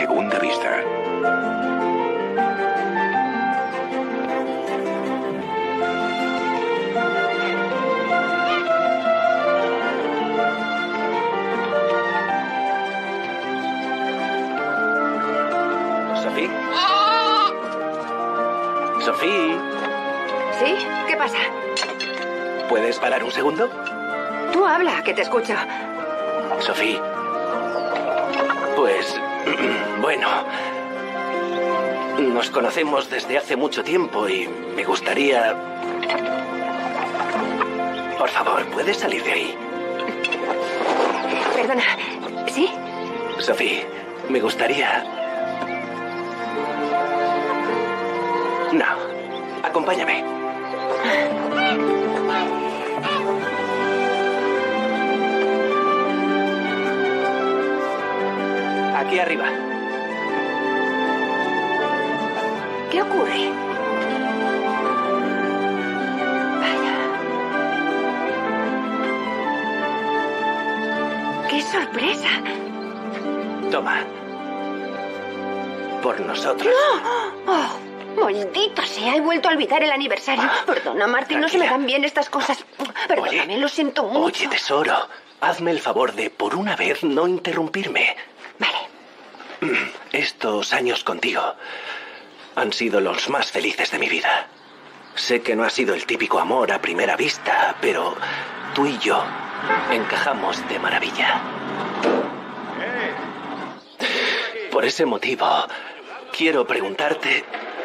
segunda vista. ¿Sophie? ¿Sophie? ¿Sí? ¿Qué pasa? ¿Puedes parar un segundo? Tú habla, que te escucho. Sophie. Pues... bueno... Nos conocemos desde hace mucho tiempo y me gustaría... Por favor, ¿puedes salir de ahí? Perdona. ¿Sí? Sophie, me gustaría... No. Acompáñame. Aquí arriba. ¿Qué ocurre? Vaya. ¡Qué sorpresa! Toma. Por nosotros. ¡No! ¡Oh! Maldito sea, he vuelto a olvidar el aniversario. Perdona, Martín, no se me dan bien estas cosas. Perdóname, lo siento mucho. Oye, tesoro, hazme el favor de, por una vez, no interrumpirme. Vale. Estos años contigo han sido los más felices de mi vida. Sé que no ha sido el típico amor a primera vista, pero tú y yo encajamos de maravilla. Por ese motivo, quiero preguntarte...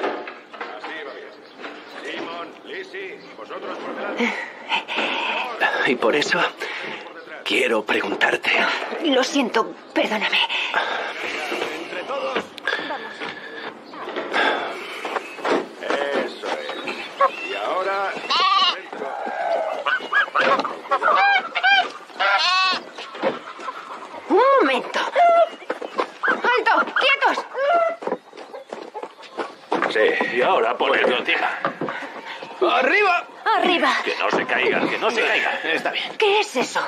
Y por eso, quiero preguntarte... Lo siento, perdóname. Eso es. Y ahora... Un momento. ¡Alto! ¡Quietos! Sí. Y ahora ponedlo encima. ¡Arriba! ¡Arriba! Que no se caiga, que no se caiga. Está bien. ¿Qué es eso?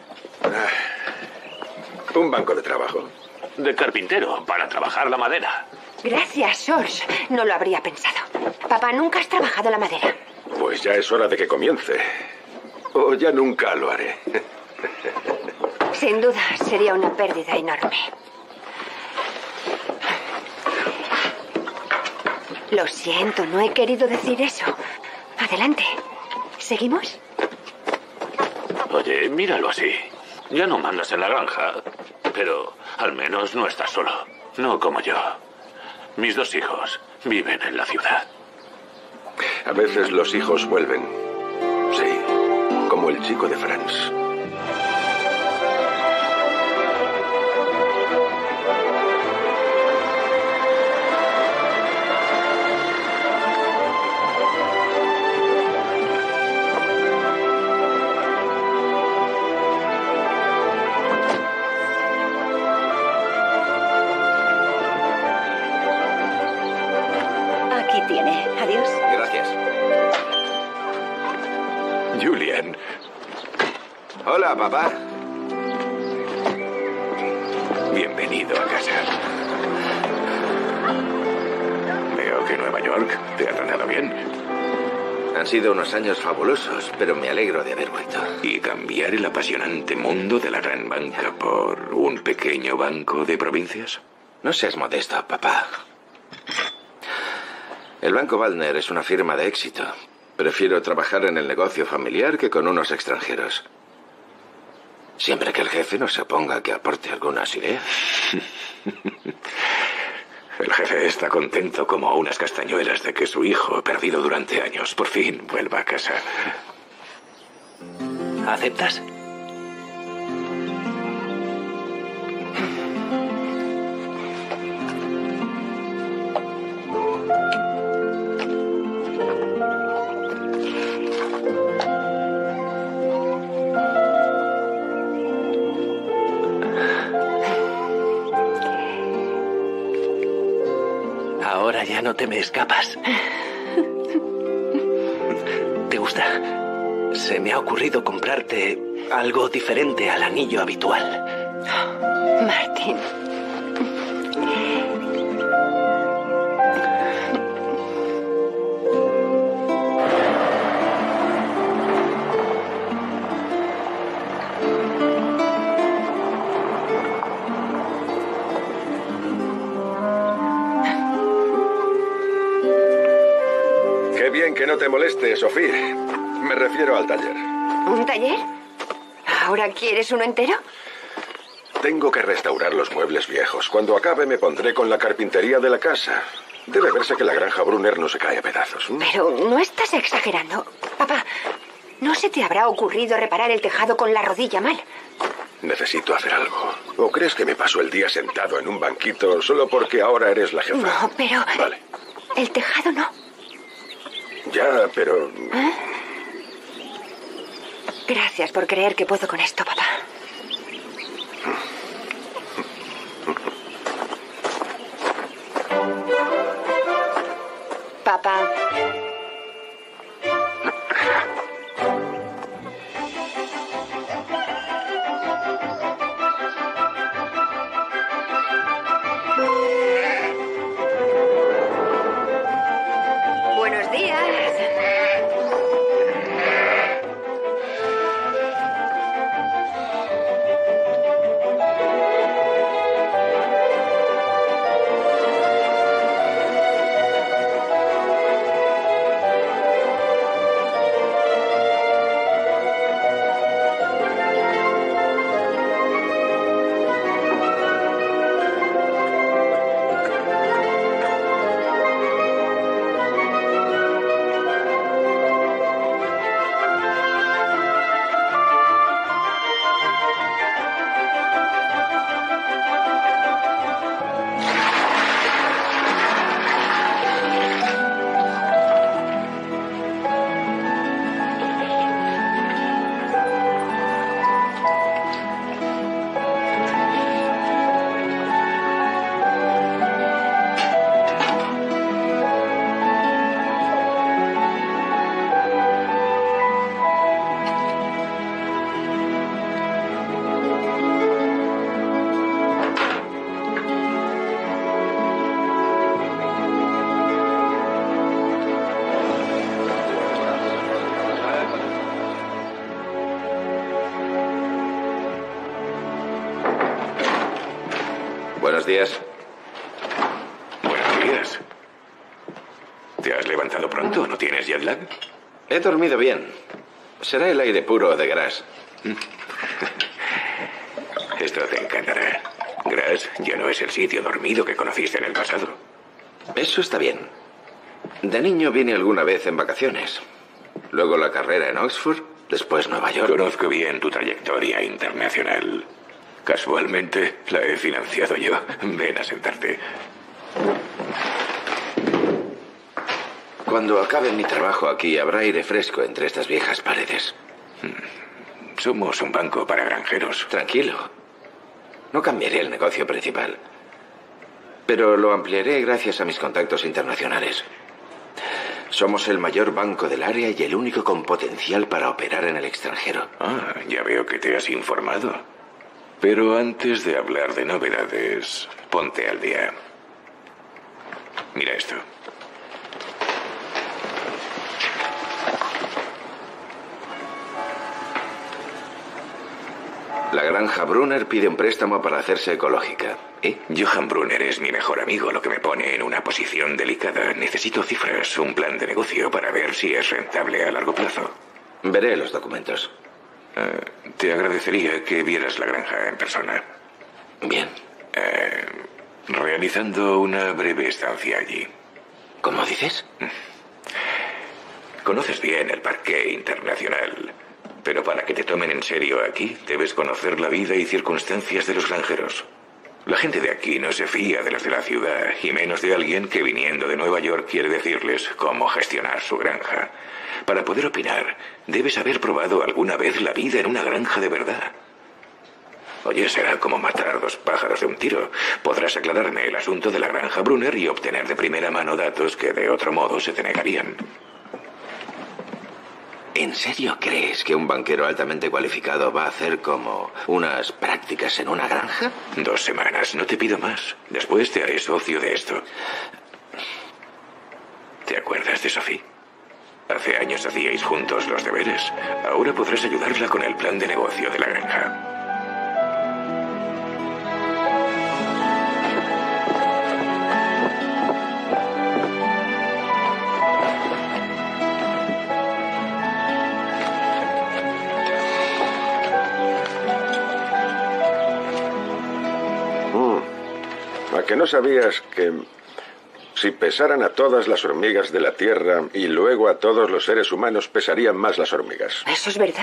Un banco de trabajo. De carpintero, para trabajar la madera. Gracias, George. No lo habría pensado. Papá, nunca has trabajado la madera. Pues ya es hora de que comience. O ya nunca lo haré. Sin duda, sería una pérdida enorme. Lo siento, no he querido decir eso. Adelante. ¿Seguimos? Oye, míralo así. Ya no mandas en la granja, pero al menos no estás solo. No como yo. Mis dos hijos viven en la ciudad. A veces los hijos vuelven. Sí, como el chico de Franz. Aquí tiene. Adiós. Gracias. Julian. Hola, papá. Bienvenido a casa. Veo que Nueva York te ha tratado bien. Han sido unos años fabulosos, pero me alegro de haber vuelto. Y cambiar el apasionante mundo de la gran banca por un pequeño banco de provincias. No seas modesto, papá. El Banco Waldner es una firma de éxito. Prefiero trabajar en el negocio familiar que con unos extranjeros. Siempre que el jefe no se oponga a que aporte algunas ideas. El jefe está contento como unas castañuelas de que su hijo, perdido durante años, por fin vuelva a casa. ¿Aceptas? Ahora ya no te me escapas. ¿Te gusta? Se me ha ocurrido comprarte algo diferente al anillo habitual. Martín. Que no te moleste, Sofía. Me refiero al taller. ¿Un taller? ¿Ahora quieres uno entero? Tengo que restaurar los muebles viejos. Cuando acabe me pondré con la carpintería de la casa. Debe verse que la granja Brunner no se cae a pedazos. Pero no estás exagerando. Papá, ¿no se te habrá ocurrido reparar el tejado con la rodilla mal? Necesito hacer algo. ¿O crees que me paso el día sentado en un banquito solo porque ahora eres la jefa? No, pero... Vale. El tejado no. Ya, pero... ¿Eh? Gracias por creer que puedo con esto, papá. Papá. Buenos días. Buenos días. Buenos días. ¿Te has levantado pronto? ¿No tienes jet lag? He dormido bien. Será el aire puro de Gras. Esto te encantará. Gras ya no es el sitio dormido que conociste en el pasado. Eso está bien. De niño vine alguna vez en vacaciones. Luego la carrera en Oxford, después Nueva York. Conozco bien tu trayectoria internacional. Casualmente la he financiado yo. Ven a sentarte. Cuando acabe mi trabajo aquí, habrá aire fresco entre estas viejas paredes. Somos un banco para granjeros. Tranquilo. No cambiaré el negocio principal. Pero lo ampliaré gracias a mis contactos internacionales. Somos el mayor banco del área y el único con potencial para operar en el extranjero. Ah, ya veo que te has informado. Pero antes de hablar de novedades, ponte al día. Mira esto. La granja Brunner pide un préstamo para hacerse ecológica. ¿Y? Johan Brunner es mi mejor amigo, lo que me pone en una posición delicada. Necesito cifras, un plan de negocio para ver si es rentable a largo plazo. Veré los documentos. Te agradecería que vieras la granja en persona. Bien. Realizando una breve estancia allí. ¿Cómo dices? Conoces bien el Parque Internacional, pero para que te tomen en serio aquí, debes conocer la vida y circunstancias de los granjeros. La gente de aquí no se fía de los de la ciudad, y menos de alguien que viniendo de Nueva York quiere decirles cómo gestionar su granja. Para poder opinar, debes haber probado alguna vez la vida en una granja de verdad. Oye, será como matar dos pájaros de un tiro. Podrás aclararme el asunto de la granja Brunner y obtener de primera mano datos que de otro modo se te negarían. ¿En serio crees que un banquero altamente cualificado va a hacer como unas prácticas en una granja? 2 semanas, no te pido más. Después te haré socio de esto. ¿Te acuerdas de Sophie? Hace años hacíais juntos los deberes. Ahora podrás ayudarla con el plan de negocio de la granja. que no sabías que si pesaran a todas las hormigas de la Tierra y luego a todos los seres humanos, pesarían más las hormigas. ¿Eso es verdad?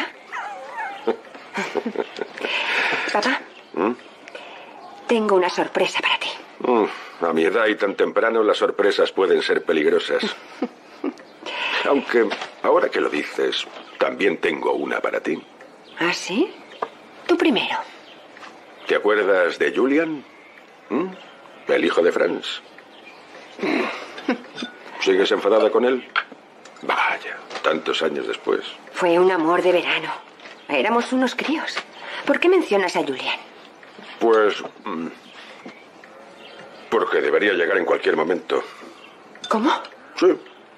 Papá, tengo una sorpresa para ti. A mi edad y tan temprano, las sorpresas pueden ser peligrosas. Aunque, ahora que lo dices, también tengo una para ti. ¿Ah, sí? Tú primero. ¿Te acuerdas de Julian? El hijo de Franz. ¿Sigues enfadada con él? Vaya, tantos años después. Fue un amor de verano. Éramos unos críos. ¿Por qué mencionas a Julian? Pues... porque debería llegar en cualquier momento. ¿Cómo? Sí.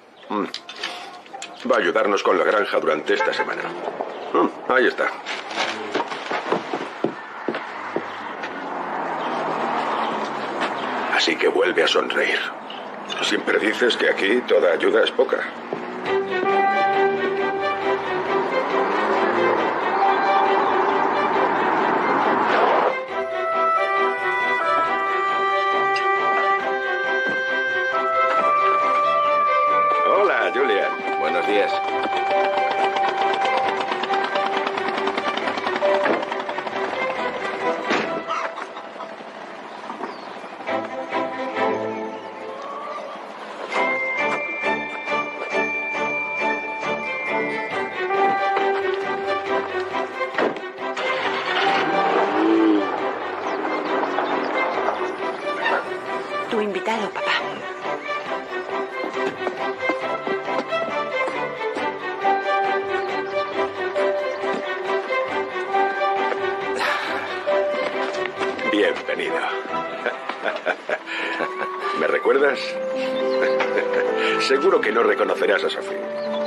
Va a ayudarnos con la granja durante esta semana. Ahí está. Así que vuelve a sonreír. Siempre dices que aquí toda ayuda es poca. Hola, Julian. Buenos días. Tu invitado, papá. Bienvenido. ¿Me recuerdas? Seguro que no reconocerás a Sophie.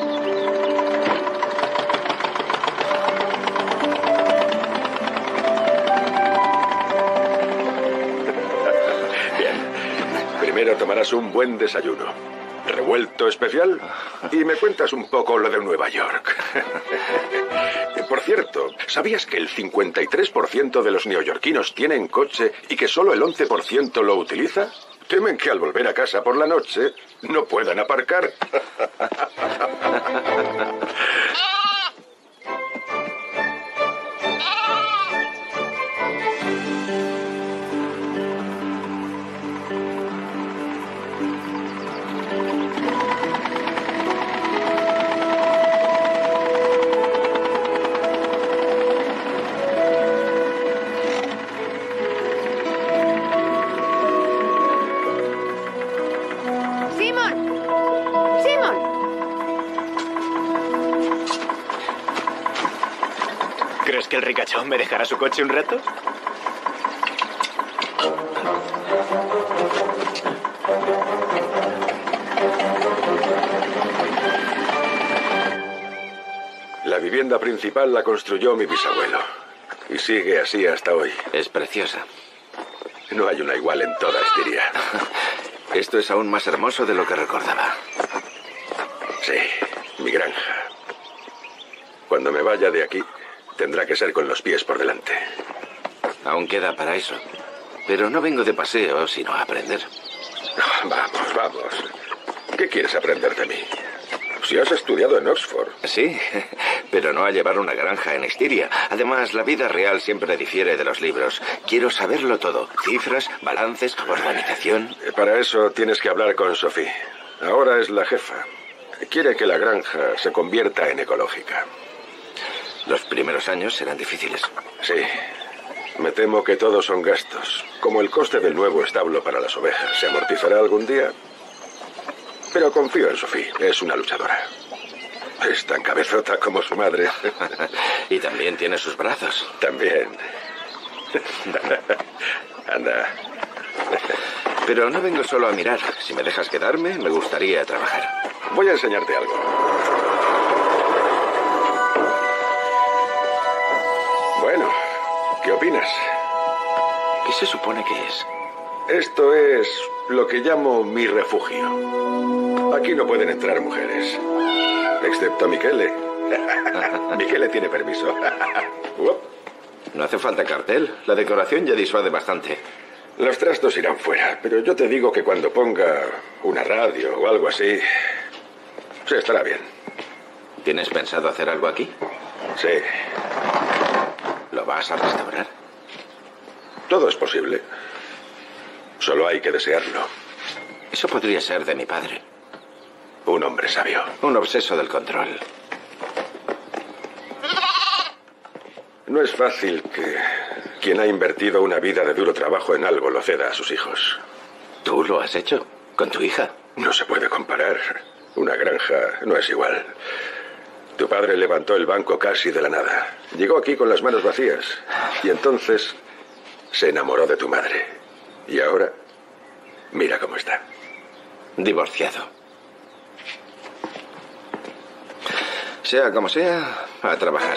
Bien. Primero tomarás un buen desayuno. Revuelto especial. Y me cuentas un poco lo de Nueva York. Por cierto, ¿sabías que el 53% de los neoyorquinos tienen coche y que solo el 11% lo utiliza? Temen que al volver a casa por la noche no puedan aparcar. ¿Crees que el ricachón me dejará su coche un rato? La vivienda principal la construyó mi bisabuelo. Y sigue así hasta hoy. Es preciosa. No hay una igual en toda Estiria. Esto es aún más hermoso de lo que recordaba. Sí, mi granja. Cuando me vaya de aquí, tendrá que ser con los pies por delante. Aún queda para eso. Pero no vengo de paseo, sino a aprender. Vamos, vamos. ¿Qué quieres aprender de mí? Si has estudiado en Oxford. Sí, pero no a llevar una granja en Estiria. Además, la vida real siempre difiere de los libros. Quiero saberlo todo. Cifras, balances, organización. Para eso tienes que hablar con Sophie. Ahora es la jefa. Quiere que la granja se convierta en ecológica. Los primeros años serán difíciles. Sí. Me temo que todos son gastos. Como el coste del nuevo establo para las ovejas. ¿Se amortizará algún día? Pero confío en Sophie. Es una luchadora. Es tan cabezota como su madre. Y también tiene sus brazos. También. Anda. Pero no vengo solo a mirar. Si me dejas quedarme, me gustaría trabajar. Voy a enseñarte algo. Bueno, ¿qué opinas? ¿Qué se supone que es? Esto es lo que llamo mi refugio. Aquí no pueden entrar mujeres. Excepto Michele. Michele tiene permiso. No hace falta cartel. La decoración ya disuade bastante. Los trastos irán fuera, pero yo te digo que cuando ponga una radio o algo así, se estará bien. ¿Tienes pensado hacer algo aquí? Sí. ¿Lo vas a restaurar? Todo es posible. Solo hay que desearlo. Eso podría ser de mi padre. Un hombre sabio. Un obseso del control. No es fácil que quien ha invertido una vida de duro trabajo en algo lo ceda a sus hijos. ¿Tú lo has hecho? ¿Con tu hija? No se puede comparar. Una granja no es igual. Tu padre levantó el banco casi de la nada. Llegó aquí con las manos vacías. Y entonces se enamoró de tu madre. Y ahora, mira cómo está. Divorciado. Sea como sea, a trabajar.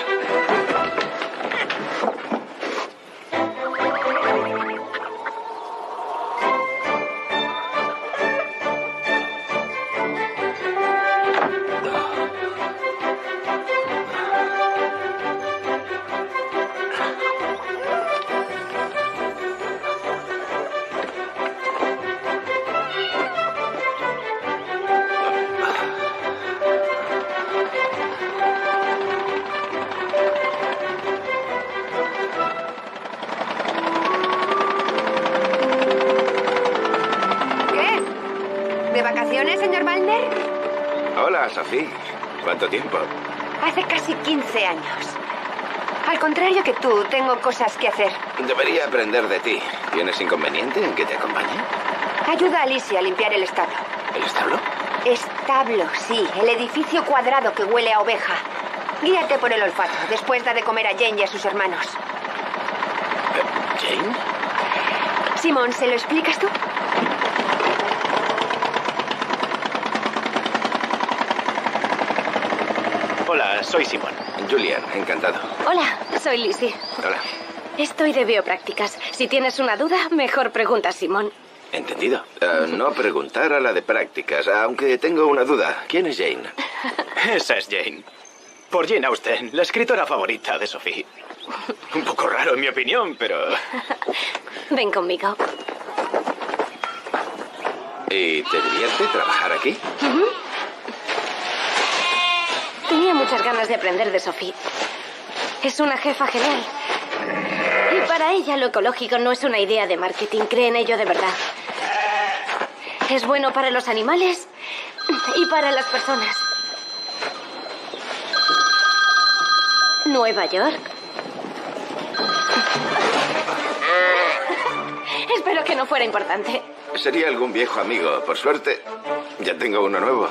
Sophie, ¿cuánto tiempo? Hace casi 15 años. Al contrario que tú, tengo cosas que hacer. Debería aprender de ti. ¿Tienes inconveniente en que te acompañe? Ayuda a Alicia a limpiar el establo. ¿El establo? Establo, sí. El edificio cuadrado que huele a oveja. Guíate por el olfato. Después da de comer a Jane y a sus hermanos. ¿Jane? Simón, ¿se lo explicas tú? Hola, soy Simón. Julian, encantado. Hola, soy Lizzie. Hola. Estoy de bioprácticas. Si tienes una duda, mejor pregunta a Simón. Entendido. No preguntar a la de prácticas, aunque tengo una duda. ¿Quién es Jane? Esa es Jane. Por Jane Austen, la escritora favorita de Sophie. Un poco raro en mi opinión, pero... Ven conmigo. ¿Y te divierte trabajar aquí? Tenía muchas ganas de aprender de Sophie. Es una jefa genial. Y para ella lo ecológico no es una idea de marketing, cree en ello de verdad. Es bueno para los animales y para las personas. Nueva York. Espero que no fuera importante. Sería algún viejo amigo. Por suerte, ya tengo uno nuevo.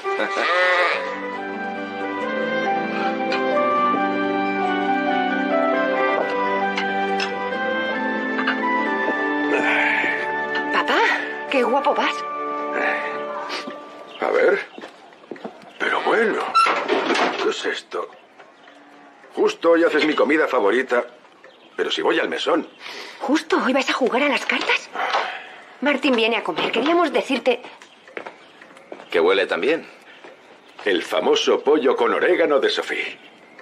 Papá, qué guapo vas. A ver. Pero bueno, ¿qué es esto? Justo hoy haces mi comida favorita, pero si voy al mesón. ¿Justo hoy vais a jugar a las cartas? Martín viene a comer. Queríamos decirte... ¿Que huele tan bien? El famoso pollo con orégano de Sophie.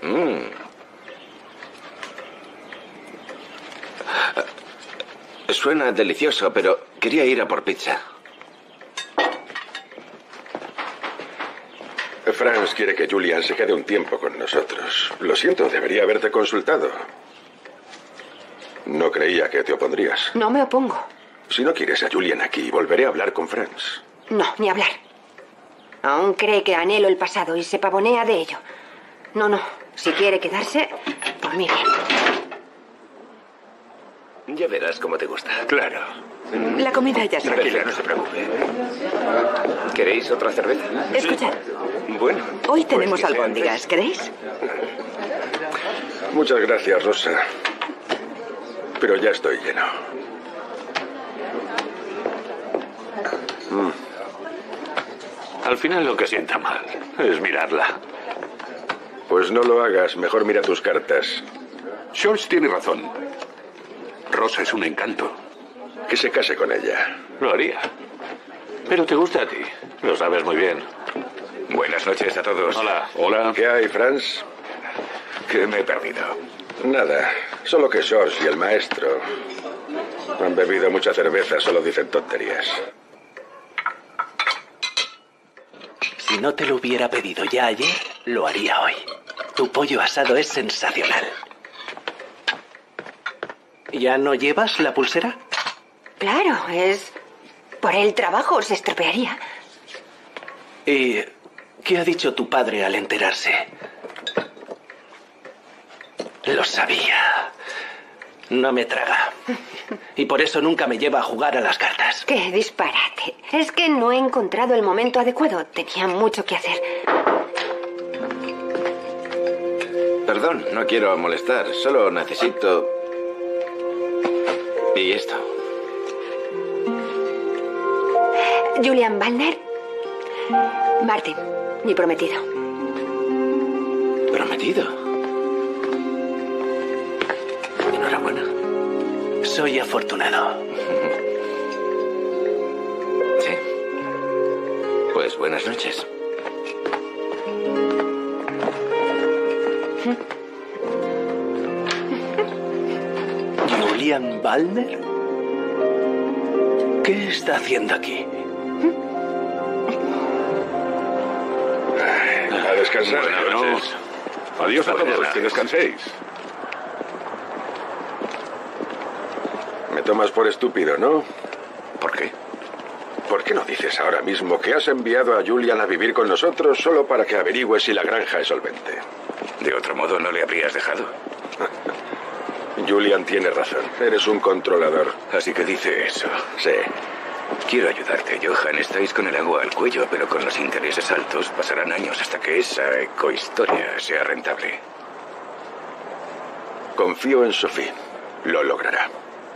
Suena delicioso, pero quería ir a por pizza. Franz quiere que Julian se quede un tiempo con nosotros. Lo siento, debería haberte consultado. No creía que te opondrías. No me opongo. Si no quieres a Julian aquí, volveré a hablar con Franz. No, ni hablar. Aún cree que anhelo el pasado y se pavonea de ello. No, no. Si quiere quedarse, por mí bien. Ya verás cómo te gusta. Claro. La comida ya está. Tranquila, no se preocupe. ¿Queréis otra cerveza? Escuchad, Bueno. hoy tenemos que sean albóndigas, ¿queréis? Muchas gracias, Rosa. Pero ya estoy lleno. Al final lo que sienta mal es mirarla. Pues no lo hagas. Mejor mira tus cartas. George tiene razón. Rosa es un encanto. Que se case con ella. Lo haría. Pero te gusta a ti. Lo sabes muy bien. Buenas noches a todos. Hola. Hola. ¿Qué hay, Franz? ¿Qué me he perdido? Nada. Solo que George y el maestro Han bebido mucha cerveza, solo dicen tonterías. Si no te lo hubiera pedido ya ayer, lo haría hoy. Tu pollo asado es sensacional. ¿Ya no llevas la pulsera? Claro, es... Por el trabajo se estropearía. ¿Y qué ha dicho tu padre al enterarse? Lo sabía. No me traga. Y por eso nunca me lleva a jugar a las cartas. ¡Qué disparate! Es que no he encontrado el momento adecuado. Tenía mucho que hacer. Perdón, no quiero molestar. Solo necesito... Y esto. Julian Ballner. Martin, mi prometido. ¿Prometido? Enhorabuena. Soy afortunado. Sí. Pues buenas noches. ¿Julian Ballner? ¿Qué está haciendo aquí? A descansar. Buenas noches. Adiós a todos, que descanséis. Me tomas por estúpido, ¿no? ¿Por qué? ¿Por qué no dices ahora mismo que has enviado a Julian a vivir con nosotros solo para que averigües si la granja es solvente? De otro modo no le habrías dejado. Julian tiene razón. Eres un controlador. Así que dice eso. Sí. Quiero ayudarte, Johan. Estáis con el agua al cuello, pero con los intereses altos pasarán años hasta que esa ecohistoria sea rentable. Confío en Sophie. Lo logrará.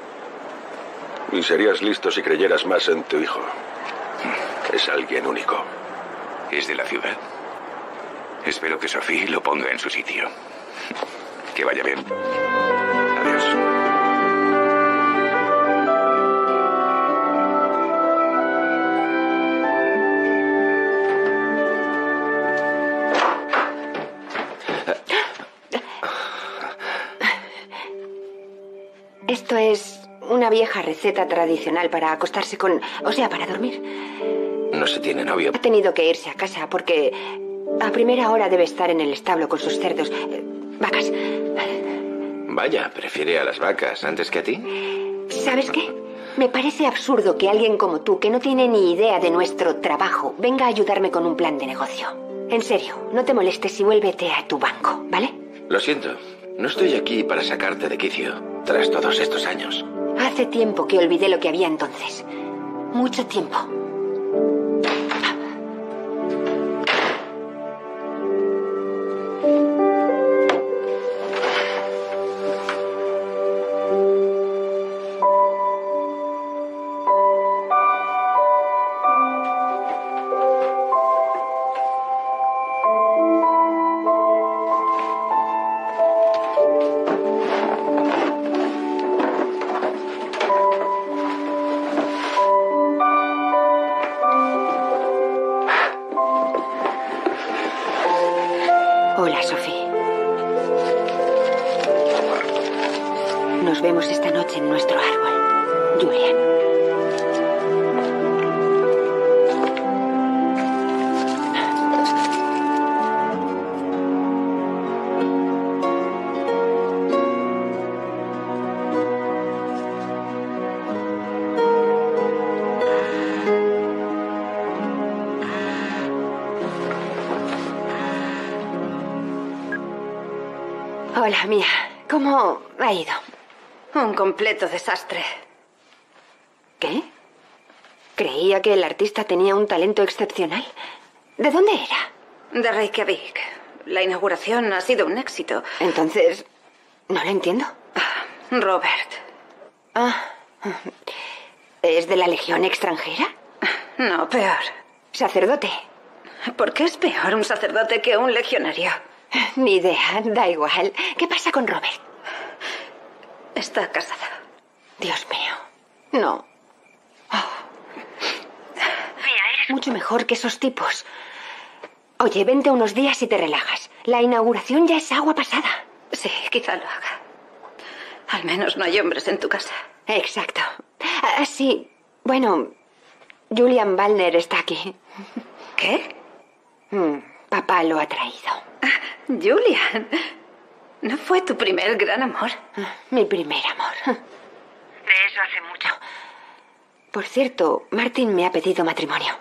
Y serías listo si creyeras más en tu hijo. Es alguien único. ¿Es de la ciudad? Espero que Sophie lo ponga en su sitio. Que vaya bien. Adiós. Esto es una vieja receta tradicional para acostarse con... O sea, para dormir. No se tiene novio. Ha tenido que irse a casa porque a primera hora debe estar en el establo con sus cerdos. Vacas. Vaya, prefiere a las vacas antes que a ti. ¿Sabes qué? Me parece absurdo que alguien como tú, que no tiene ni idea de nuestro trabajo, venga a ayudarme con un plan de negocio. En serio, no te molestes y vuélvete a tu banco, ¿vale? Lo siento. No estoy aquí para sacarte de quicio, tras todos estos años. Hace tiempo que olvidé lo que había entonces. Mucho tiempo. Hola, Sophie. Nos vemos esta noche en nuestro árbol, Julian. Hola, Mía. ¿Cómo ha ido? Un completo desastre. ¿Qué? Creía que el artista tenía un talento excepcional. ¿De dónde era? De Reykjavik. La inauguración ha sido un éxito. Entonces, no lo entiendo. Robert. Ah, ¿es de la Legión extranjera? No, peor. ¿Sacerdote? ¿Por qué es peor un sacerdote que un legionario? Ni idea, da igual. ¿Qué pasa con Robert? Está casada. Dios mío. No. Oh. Mucho mejor que esos tipos. Oye, vente unos días y te relajas. La inauguración ya es agua pasada. Sí, quizá lo haga. Al menos no hay hombres en tu casa. Exacto. Sí. Bueno, Julian Wallner está aquí. ¿Qué? Papá lo ha traído. Julian. ¿No fue tu primer gran amor? Mi primer amor. De eso hace mucho. Por cierto, Martin me ha pedido matrimonio.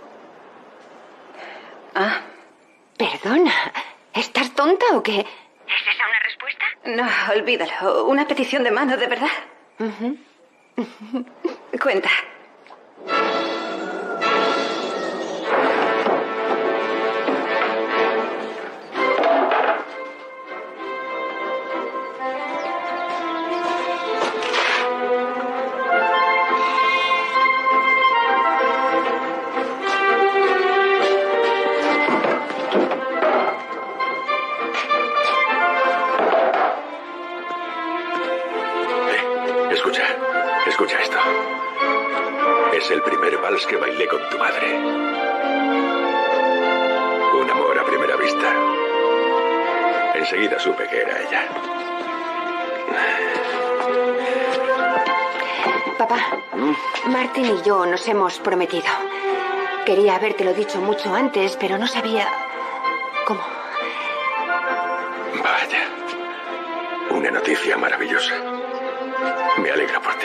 Perdona, ¿estás tonta o qué? ¿Es esa una respuesta? No, olvídalo. Una petición de mano, ¿de verdad? Cuenta. Escucha esto. Es el primer vals que bailé con tu madre. Un amor a primera vista. Enseguida supe que era ella. Papá, Martin y yo nos hemos prometido. Quería habértelo dicho mucho antes, pero no sabía cómo. Vaya. Una noticia maravillosa. Me alegro por ti.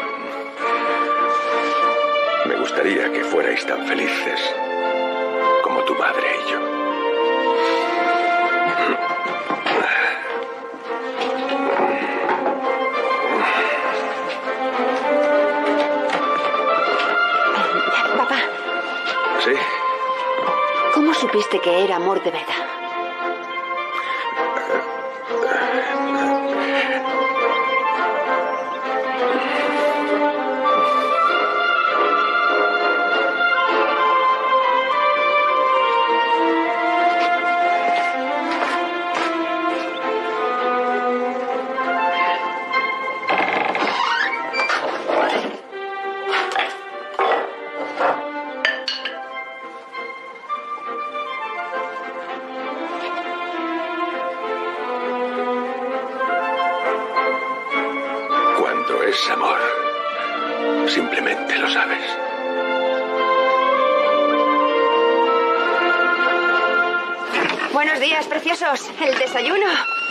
Me gustaría que fuerais tan felices como tu madre y yo. Papá. ¿Sí? ¿Cómo supiste que era amor de verdad? Es amor. Simplemente lo sabes. Buenos días, preciosos. El desayuno.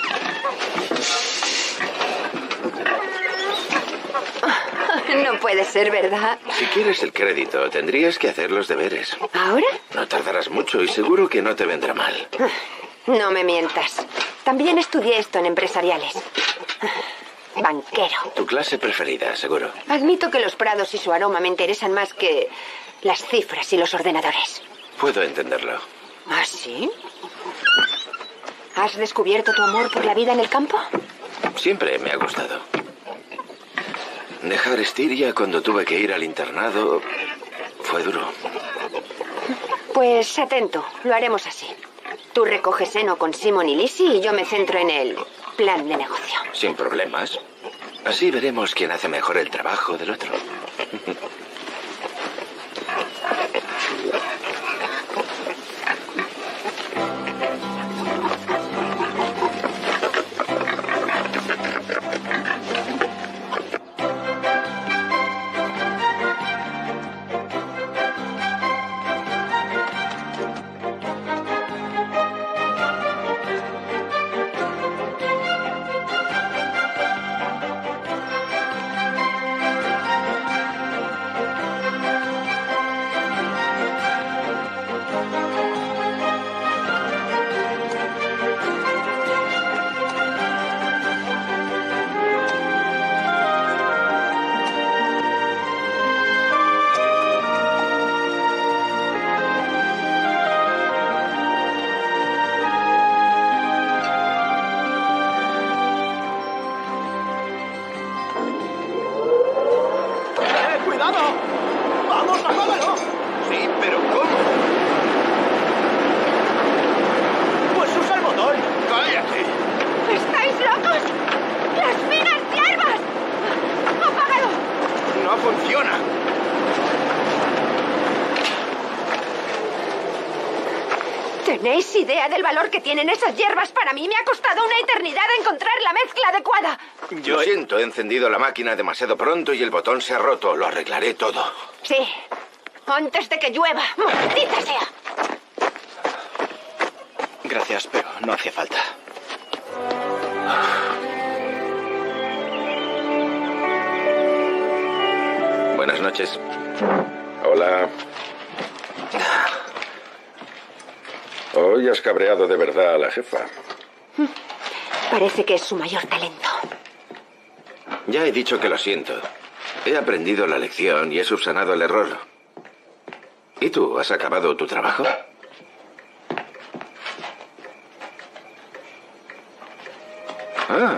No puede ser, ¿verdad? Si quieres el crédito, tendrías que hacer los deberes. ¿Ahora? No tardarás mucho y seguro que no te vendrá mal. No me mientas. También estudié esto en empresariales. Banquero. Tu clase preferida, seguro. Admito que los prados y su aroma me interesan más que las cifras y los ordenadores. Puedo entenderlo. ¿Ah, sí? ¿Has descubierto tu amor por la vida en el campo? Siempre me ha gustado. Dejar Estiria cuando tuve que ir al internado fue duro. Pues atento, lo haremos así. Tú recoges heno con Simon y Lizzie y yo me centro en el plan de negocio. Sin problemas. Así veremos quién hace mejor el trabajo del otro. tenéis idea del valor que tienen esas hierbas para mí? Me ha costado una eternidad encontrar la mezcla adecuada. Lo siento, he encendido la máquina demasiado pronto y el botón se ha roto. Lo arreglaré todo. Sí, antes de que llueva. ¡Maldita sea! Gracias, pero no hacía falta. Buenas noches. Hola. Hoy has cabreado de verdad a la jefa. Parece que es su mayor talento. Ya he dicho que lo siento. He aprendido la lección y he subsanado el error. ¿Y tú, has acabado tu trabajo? Ah.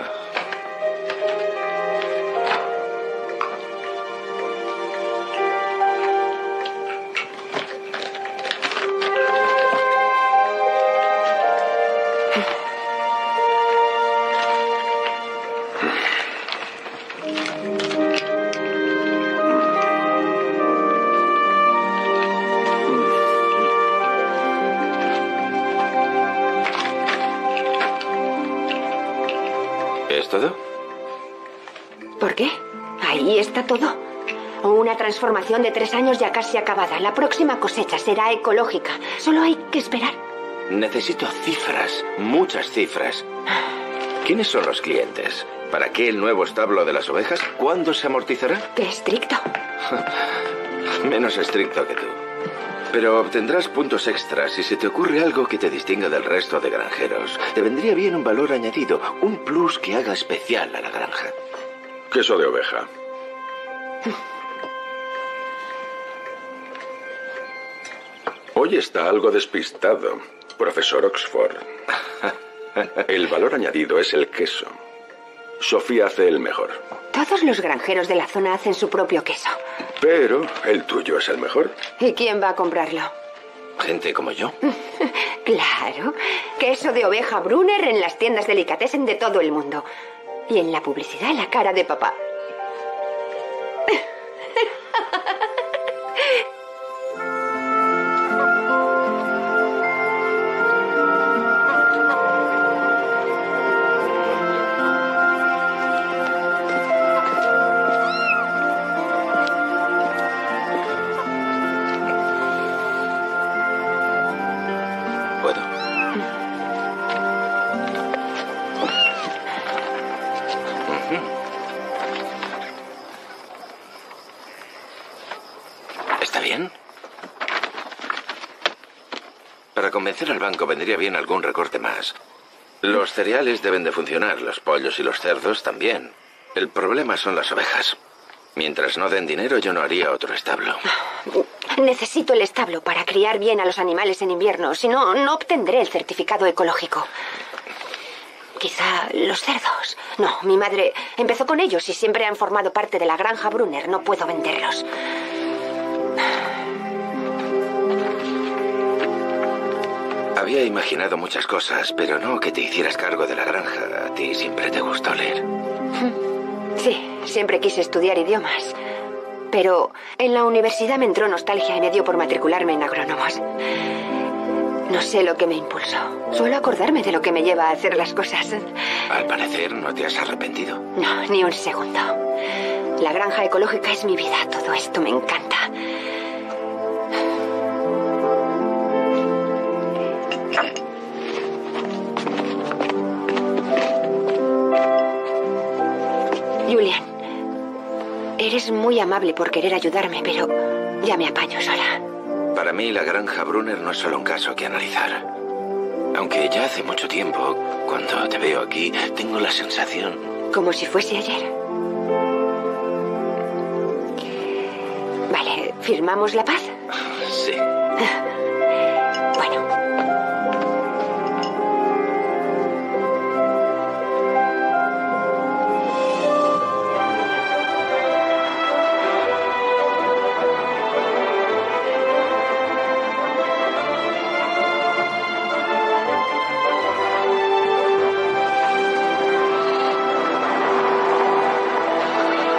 ¿Es todo? ¿Por qué? Ahí está todo. Una transformación de 3 años ya casi acabada. La próxima cosecha será ecológica. Solo hay que esperar. Necesito cifras, muchas cifras. ¿Quiénes son los clientes? ¿Para qué el nuevo establo de las ovejas? ¿Cuándo se amortizará? ¡Qué estricto! Menos estricto que tú. Pero obtendrás puntos extras si se te ocurre algo que te distinga del resto de granjeros. Te vendría bien un valor añadido, un plus que haga especial a la granja. Queso de oveja. Hoy está algo despistado, profesor Oxford. El valor añadido es el queso. Sofía hace el mejor. Todos los granjeros de la zona hacen su propio queso. Pero el tuyo es el mejor. ¿Y quién va a comprarlo? Gente como yo. Claro. Queso de oveja Brunner en las tiendas delicatessen de todo el mundo. Y en la publicidad la cara de papá. ¿Está bien? Para convencer al banco vendría bien algún recorte más. Los cereales deben de funcionar, los pollos y los cerdos también. El problema son las ovejas. Mientras no den dinero, yo no haría otro establo. Necesito el establo para criar bien a los animales en invierno. Si no, no obtendré el certificado ecológico. Quizá los cerdos. No, mi madre empezó con ellos y siempre han formado parte de la granja Brunner. No puedo venderlos. Había imaginado muchas cosas, pero no que te hicieras cargo de la granja. A ti siempre te gustó leer. Sí, siempre quise estudiar idiomas. Pero en la universidad me entró nostalgia y me dio por matricularme en agrónomos. No sé lo que me impulsó. Suelo acordarme de lo que me lleva a hacer las cosas. Al parecer, no te has arrepentido. No, ni un segundo. La granja ecológica es mi vida. Todo esto me encanta. Julian, eres muy amable por querer ayudarme, pero ya me apaño sola. Para mí, la granja Brunner no es solo un caso que analizar. Aunque ya hace mucho tiempo, cuando te veo aquí, tengo la sensación... Como si fuese ayer. Vale, ¿firmamos la paz? Sí. Bueno.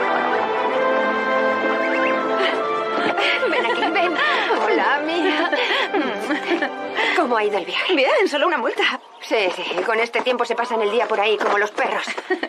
Ven aquí, ven. Hola, mía. ¿Cómo ha ido el viaje? Bien, solo una multa. Sí, sí. Con este tiempo se pasan el día por ahí como los perros.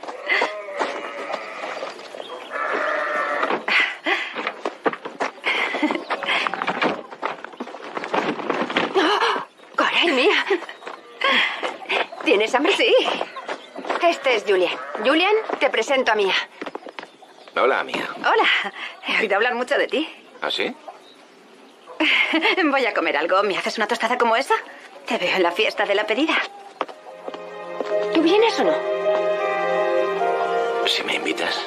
¡Caray, mía! ¿Tienes hambre? Sí. Este es Julian. Julian, te presento a Mia. Hola, Mia. Hola. He oído hablar mucho de ti. ¿Ah, sí? Voy a comer algo. ¿Me haces una tostada como esa? Te veo en la fiesta de la pedida. ¿Tú vienes o no? Si me invitas.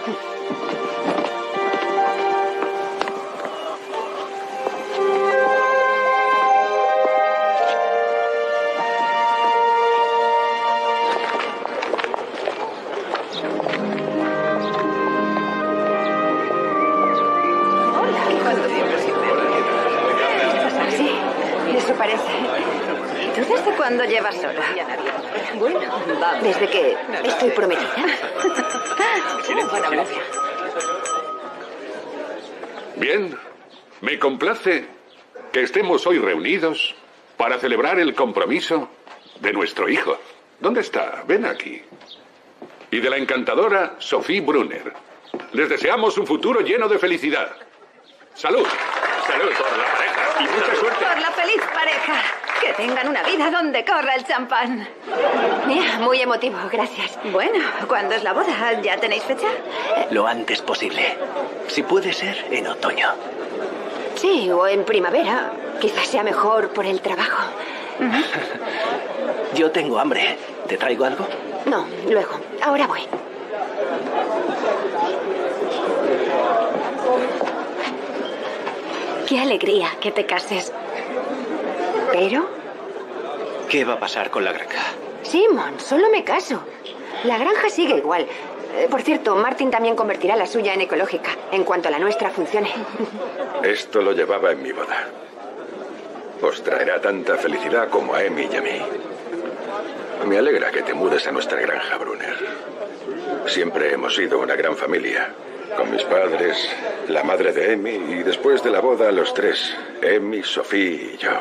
Eso parece. ¿Tú desde cuándo llevas sola? Bueno, desde que estoy prometida. Bien, me complace que estemos hoy reunidos para celebrar el compromiso de nuestro hijo. ¿Dónde está? Ven aquí. Y de la encantadora Sophie Brunner. Les deseamos un futuro lleno de felicidad. ¡Salud! Salud por la pareja y mucha suerte. Por la feliz pareja. Que tengan una vida donde corra el champán. Mira, muy emotivo, gracias. Bueno, ¿cuándo es la boda? ¿Ya tenéis fecha? Lo antes posible. Si puede ser, en otoño. Sí, o en primavera. Quizás sea mejor por el trabajo. Yo tengo hambre. ¿Te traigo algo? No, luego. Ahora voy. Qué alegría que te cases. ¿Pero? ¿Qué va a pasar con la granja? Simon, solo me caso. La granja sigue igual. Por cierto, Martin también convertirá la suya en ecológica, en cuanto la nuestra funcione. Esto lo llevaba en mi boda. Os traerá tanta felicidad como a Emmy y a mí. Me alegra que te mudes a nuestra granja, Brunner. Siempre hemos sido una gran familia. Con mis padres, la madre de Emmy y después de la boda los tres, Emmy, Sophie y yo.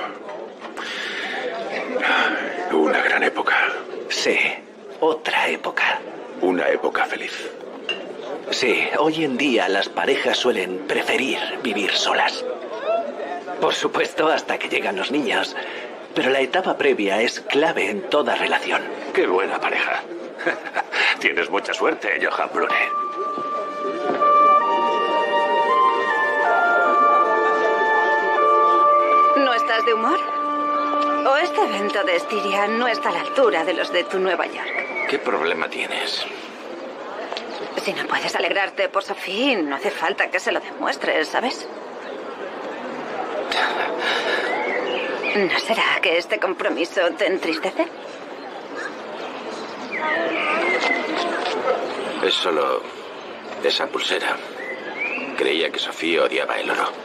Una gran época. Sí, otra época. Una época feliz. Sí, hoy en día las parejas suelen preferir vivir solas. Por supuesto, hasta que llegan los niños. Pero la etapa previa es clave en toda relación. Qué buena pareja. Tienes mucha suerte, Johan Brunner. ¿No estás de humor? ¿O este evento de Estiria no está a la altura de los de tu Nueva York? ¿Qué problema tienes? Si no puedes alegrarte por Sophie, no hace falta que se lo demuestres, ¿sabes? ¿No será que este compromiso te entristece? Es solo esa pulsera. Creía que Sofía odiaba el oro.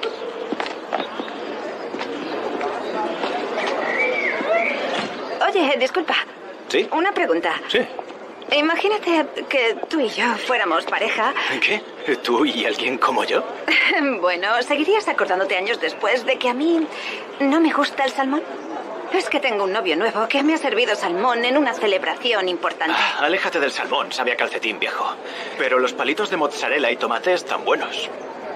Oye, disculpa. ¿Sí? Una pregunta. Sí. Imagínate que tú y yo fuéramos pareja. ¿Qué? ¿Tú y alguien como yo? Bueno, ¿seguirías acordándote años después de que a mí no me gusta el salmón? Es que tengo un novio nuevo que me ha servido salmón en una celebración importante. Aléjate del salmón, sabe a calcetín viejo. Pero los palitos de mozzarella y tomate están buenos.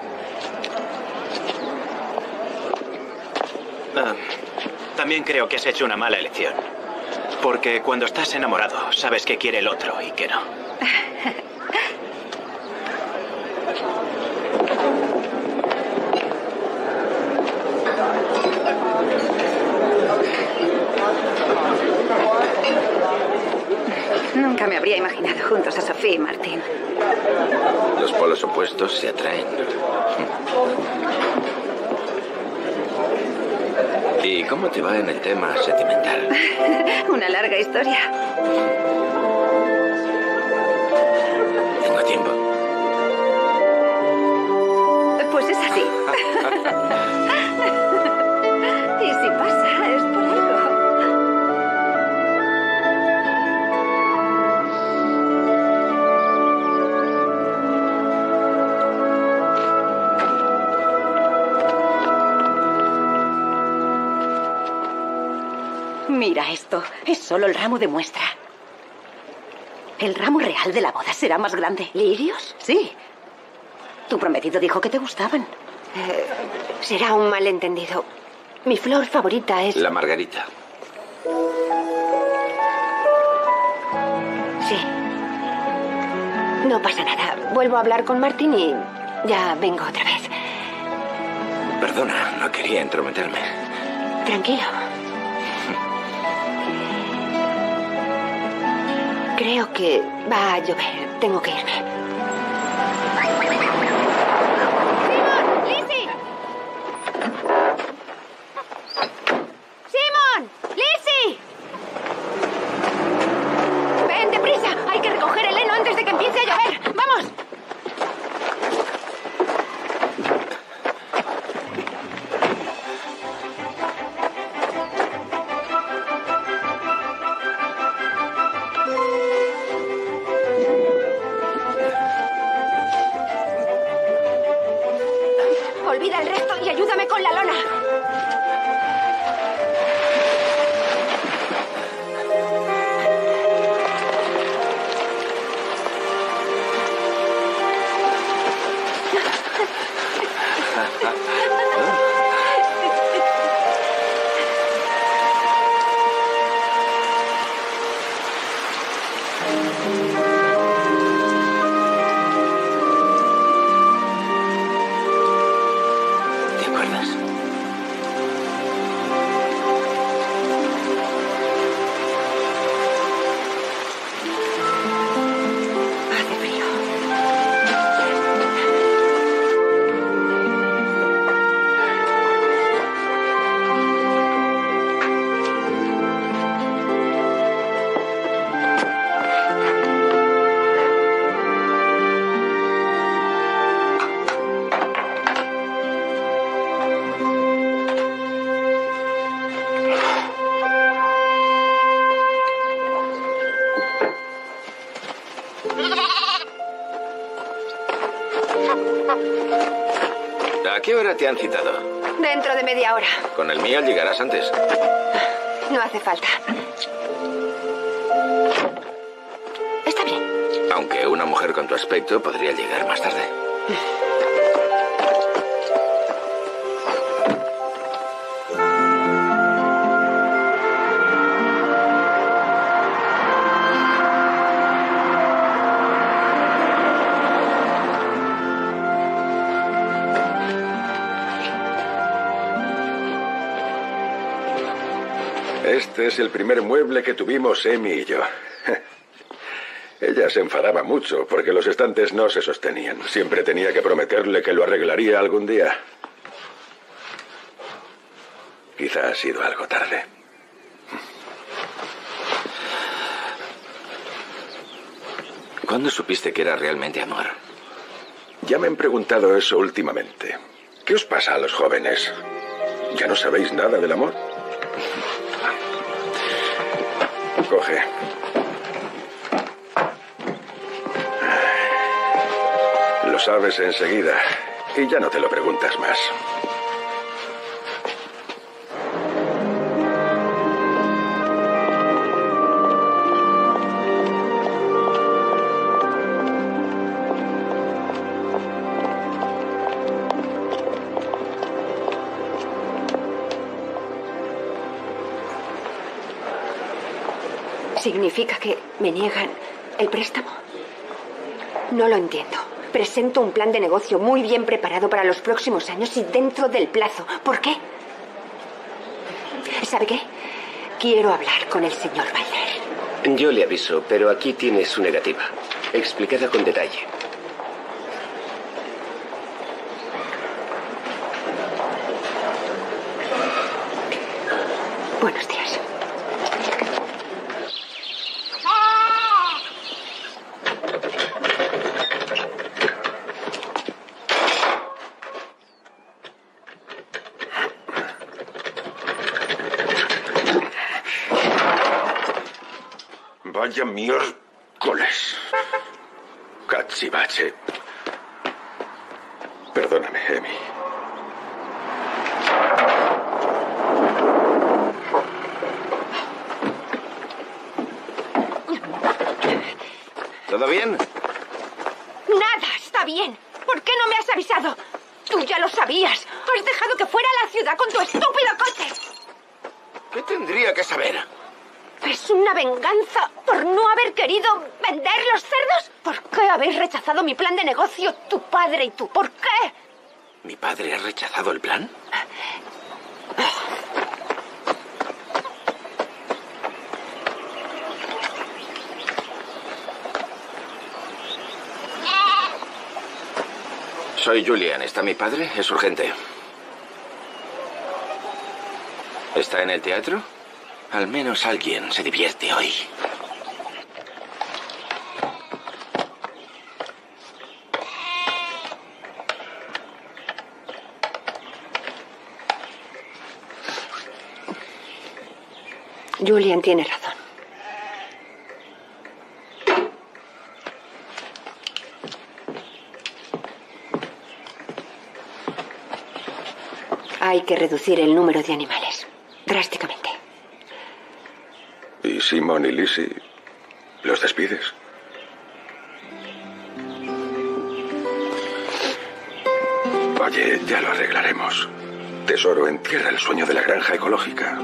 También creo que has hecho una mala elección. Porque cuando estás enamorado, sabes qué quiere el otro y qué no. Nunca me habría imaginado juntos a Sophie y Martin. Los polos opuestos se atraen. ¿Y cómo te va en el tema sentimental? Una larga historia. ¿Tengo tiempo? Pues es así. Y si pasa, es por algo. Mira esto. Es solo el ramo de muestra. El ramo real de la boda será más grande. ¿Lirios? Sí. Tu prometido dijo que te gustaban. Será un malentendido. Mi flor favorita es... La margarita. Sí. No pasa nada. Vuelvo a hablar con Martín y ya vengo otra vez. Perdona, no quería entrometerme. Tranquilo. Creo que va a llover. Tengo que irme. ¡Simón! ¡Lizzie! ¡Simón! ¡Lizzie! ¡Ven, deprisa! Hay que recoger el heno antes de que empiece a llover. ¡Vamos! Olvida el resto y ayúdame con la lona. ¿Te acuerdas? Hace frío. ¿A qué hora te han citado? Dentro de media hora. Con el mío llegarás antes. No hace falta. Está bien. Aunque una mujer con tu aspecto podría llegar más tarde. Este es el primer mueble que tuvimos Amy y yo. Ella se enfadaba mucho porque los estantes no se sostenían. Siempre tenía que prometerle que lo arreglaría algún día. Quizá ha sido algo tarde. ¿Cuándo supiste que era realmente amor? Ya me han preguntado eso últimamente. ¿Qué os pasa a los jóvenes? ¿Ya no sabéis nada del amor? Coge. Lo sabes enseguida y ya no te lo preguntas más. ¿Significa que me niegan el préstamo? No lo entiendo. Presento un plan de negocio muy bien preparado para los próximos años y dentro del plazo. ¿Por qué? ¿Sabe qué? Quiero hablar con el señor Balder. Yo le aviso, pero aquí tiene su negativa. Explicada con detalle. Buenos días. Vaya miércoles. Cachivache. Perdóname, Amy. ¿Todo bien? Nada está bien. ¿Por qué no me has avisado? Tú ya lo sabías. Has dejado que fuera a la ciudad con tu estúpido coche. ¿Qué tendría que saber? ¿Es una venganza por no haber querido vender los cerdos? ¿Por qué habéis rechazado mi plan de negocio, tu padre y tú? ¿Por qué? ¿Mi padre ha rechazado el plan? Soy Julian. ¿Está mi padre? Es urgente. ¿Está en el teatro? Al menos alguien se divierte hoy. Julian tiene razón. Hay que reducir el número de animales drásticamente. ¿Y Simon y Lizzie los despides? Oye, ya lo arreglaremos. Tesoro, entierra el sueño de la granja ecológica.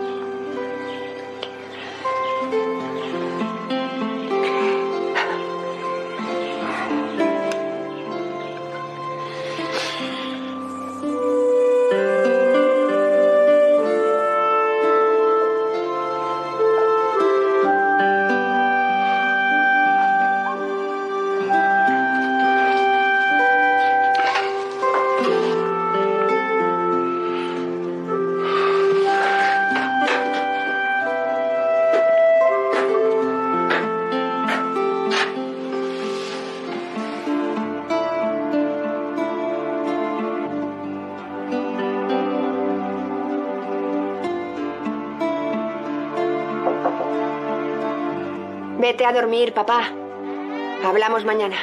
Vete a dormir, papá. Hablamos mañana.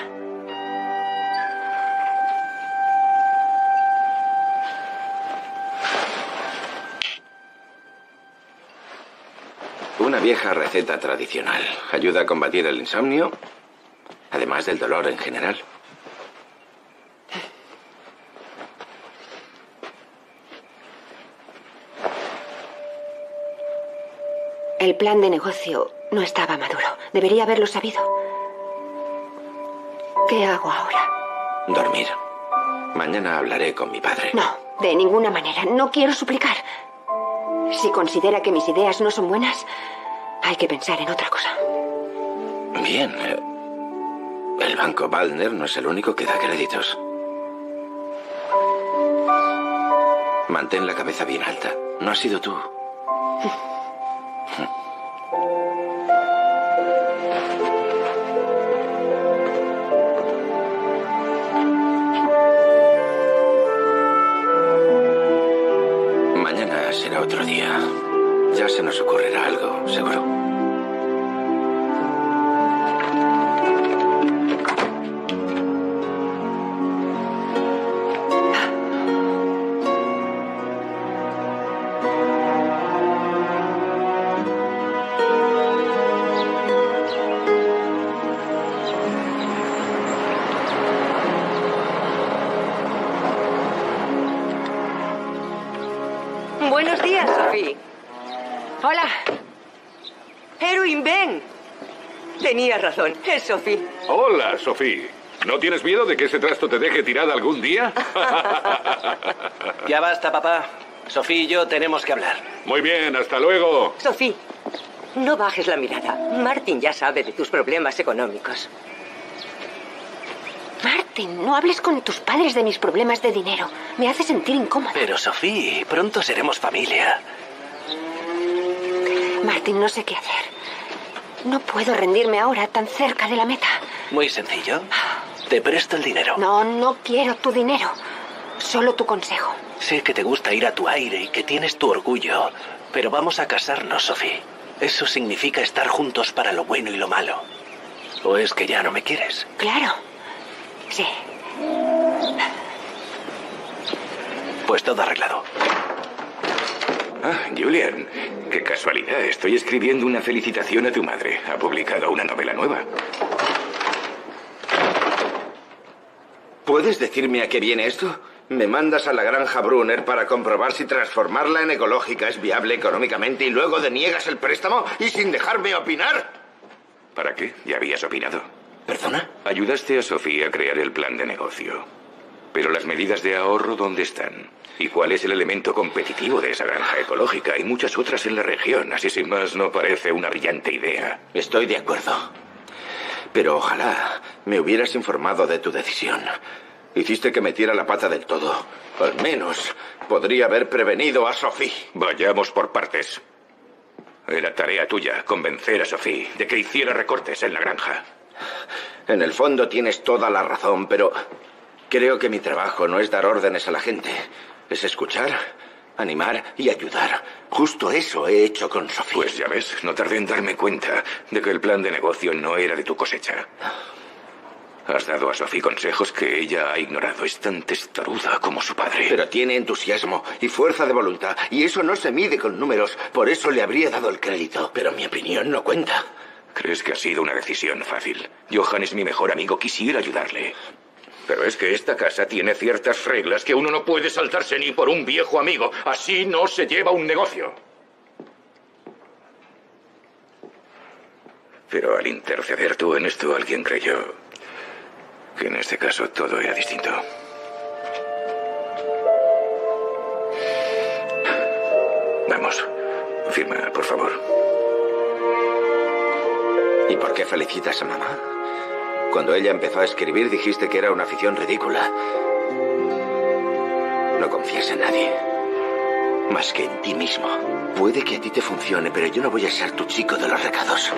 Una vieja receta tradicional. Ayuda a combatir el insomnio, además del dolor en general. El plan de negocio no estaba maduro. Debería haberlo sabido. ¿Qué hago ahora? Dormir. Mañana hablaré con mi padre. No, de ninguna manera. No quiero suplicar. Si considera que mis ideas no son buenas, hay que pensar en otra cosa. Bien. El banco Waldner no es el único que da créditos. Mantén la cabeza bien alta. No has sido tú. Mañana será otro día. Ya se nos ocurrirá algo, seguro. Buenos días, Sophie. Hola. Erwin, ven. Tenías razón, es Sophie. Hola, Sophie. ¿No tienes miedo de que ese trasto te deje tirada algún día? Ya basta, papá. Sofía y yo tenemos que hablar. Muy bien, hasta luego. Sophie, no bajes la mirada. Martin ya sabe de tus problemas económicos. Martin, no hables con tus padres de mis problemas de dinero. Me hace sentir incómoda. Pero, Sofía, pronto seremos familia. Martin, no sé qué hacer. No puedo rendirme ahora tan cerca de la meta. Muy sencillo. Te presto el dinero. No, no quiero tu dinero. Solo tu consejo. Sé que te gusta ir a tu aire y que tienes tu orgullo, pero vamos a casarnos, Sofía. Eso significa estar juntos para lo bueno y lo malo. ¿O es que ya no me quieres? Claro. Sí. Pues todo arreglado. Ah, Julian, qué casualidad. Estoy escribiendo una felicitación a tu madre. Ha publicado una novela nueva. ¿Puedes decirme a qué viene esto? Me mandas a la granja Brunner para comprobar si transformarla en ecológica es viable económicamente y luego deniegas el préstamo y sin dejarme opinar. ¿Para qué? Ya habías opinado. ¿Perdona? Ayudaste a Sofía a crear el plan de negocio. Pero las medidas de ahorro, ¿dónde están? ¿Y cuál es el elemento competitivo de esa granja ecológica? Hay muchas otras en la región, así sin más no parece una brillante idea. Estoy de acuerdo. Pero ojalá me hubieras informado de tu decisión. Hiciste que metiera la pata del todo. Al menos podría haber prevenido a Sophie. Vayamos por partes. Era tarea tuya convencer a Sophie de que hiciera recortes en la granja. En el fondo tienes toda la razón, pero creo que mi trabajo no es dar órdenes a la gente. Es escuchar, animar y ayudar. Justo eso he hecho con Sophie. Pues ya ves, no tardé en darme cuenta de que el plan de negocio no era de tu cosecha. Has dado a Sophie consejos que ella ha ignorado. Es tan testaruda como su padre. Pero tiene entusiasmo y fuerza de voluntad, y eso no se mide con números. Por eso le habría dado el crédito. Pero mi opinión no cuenta. ¿Crees que ha sido una decisión fácil? Johan es mi mejor amigo. Quisiera ayudarle. Pero es que esta casa tiene ciertas reglas que uno no puede saltarse ni por un viejo amigo. Así no se lleva un negocio. Pero al interceder tú en esto, alguien creyó que en este caso todo era distinto. Vamos, firma, por favor. ¿Y por qué felicitas a mamá? Cuando ella empezó a escribir dijiste que era una afición ridícula. No confías en nadie, más que en ti mismo. Puede que a ti te funcione, pero yo no voy a ser tu chico de los recados.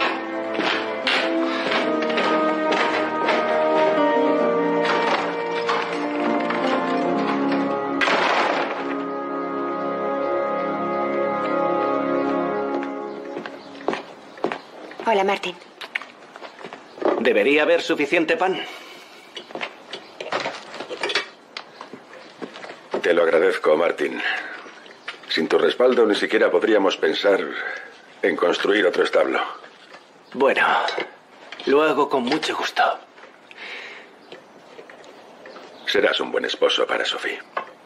Hola, Martin. ¿Debería haber suficiente pan? Te lo agradezco, Martin. Sin tu respaldo ni siquiera podríamos pensar en construir otro establo. Bueno, lo hago con mucho gusto. Serás un buen esposo para Sophie.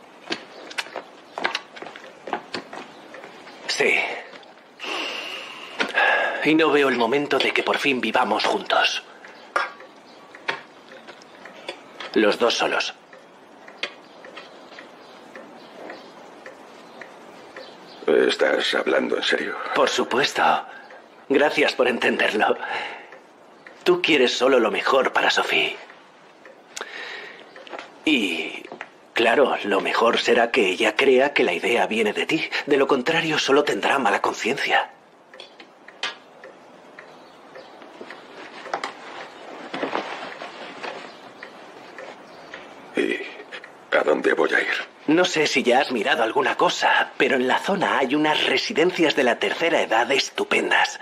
Sí. Y no veo el momento de que por fin vivamos juntos. Los dos solos. ¿Estás hablando en serio? Por supuesto. Gracias por entenderlo. Tú quieres solo lo mejor para Sophie. Y, claro, lo mejor será que ella crea que la idea viene de ti. De lo contrario, solo tendrá mala conciencia. ¿Y a dónde voy a ir? No sé si ya has mirado alguna cosa, pero en la zona hay unas residencias de la tercera edad estupendas.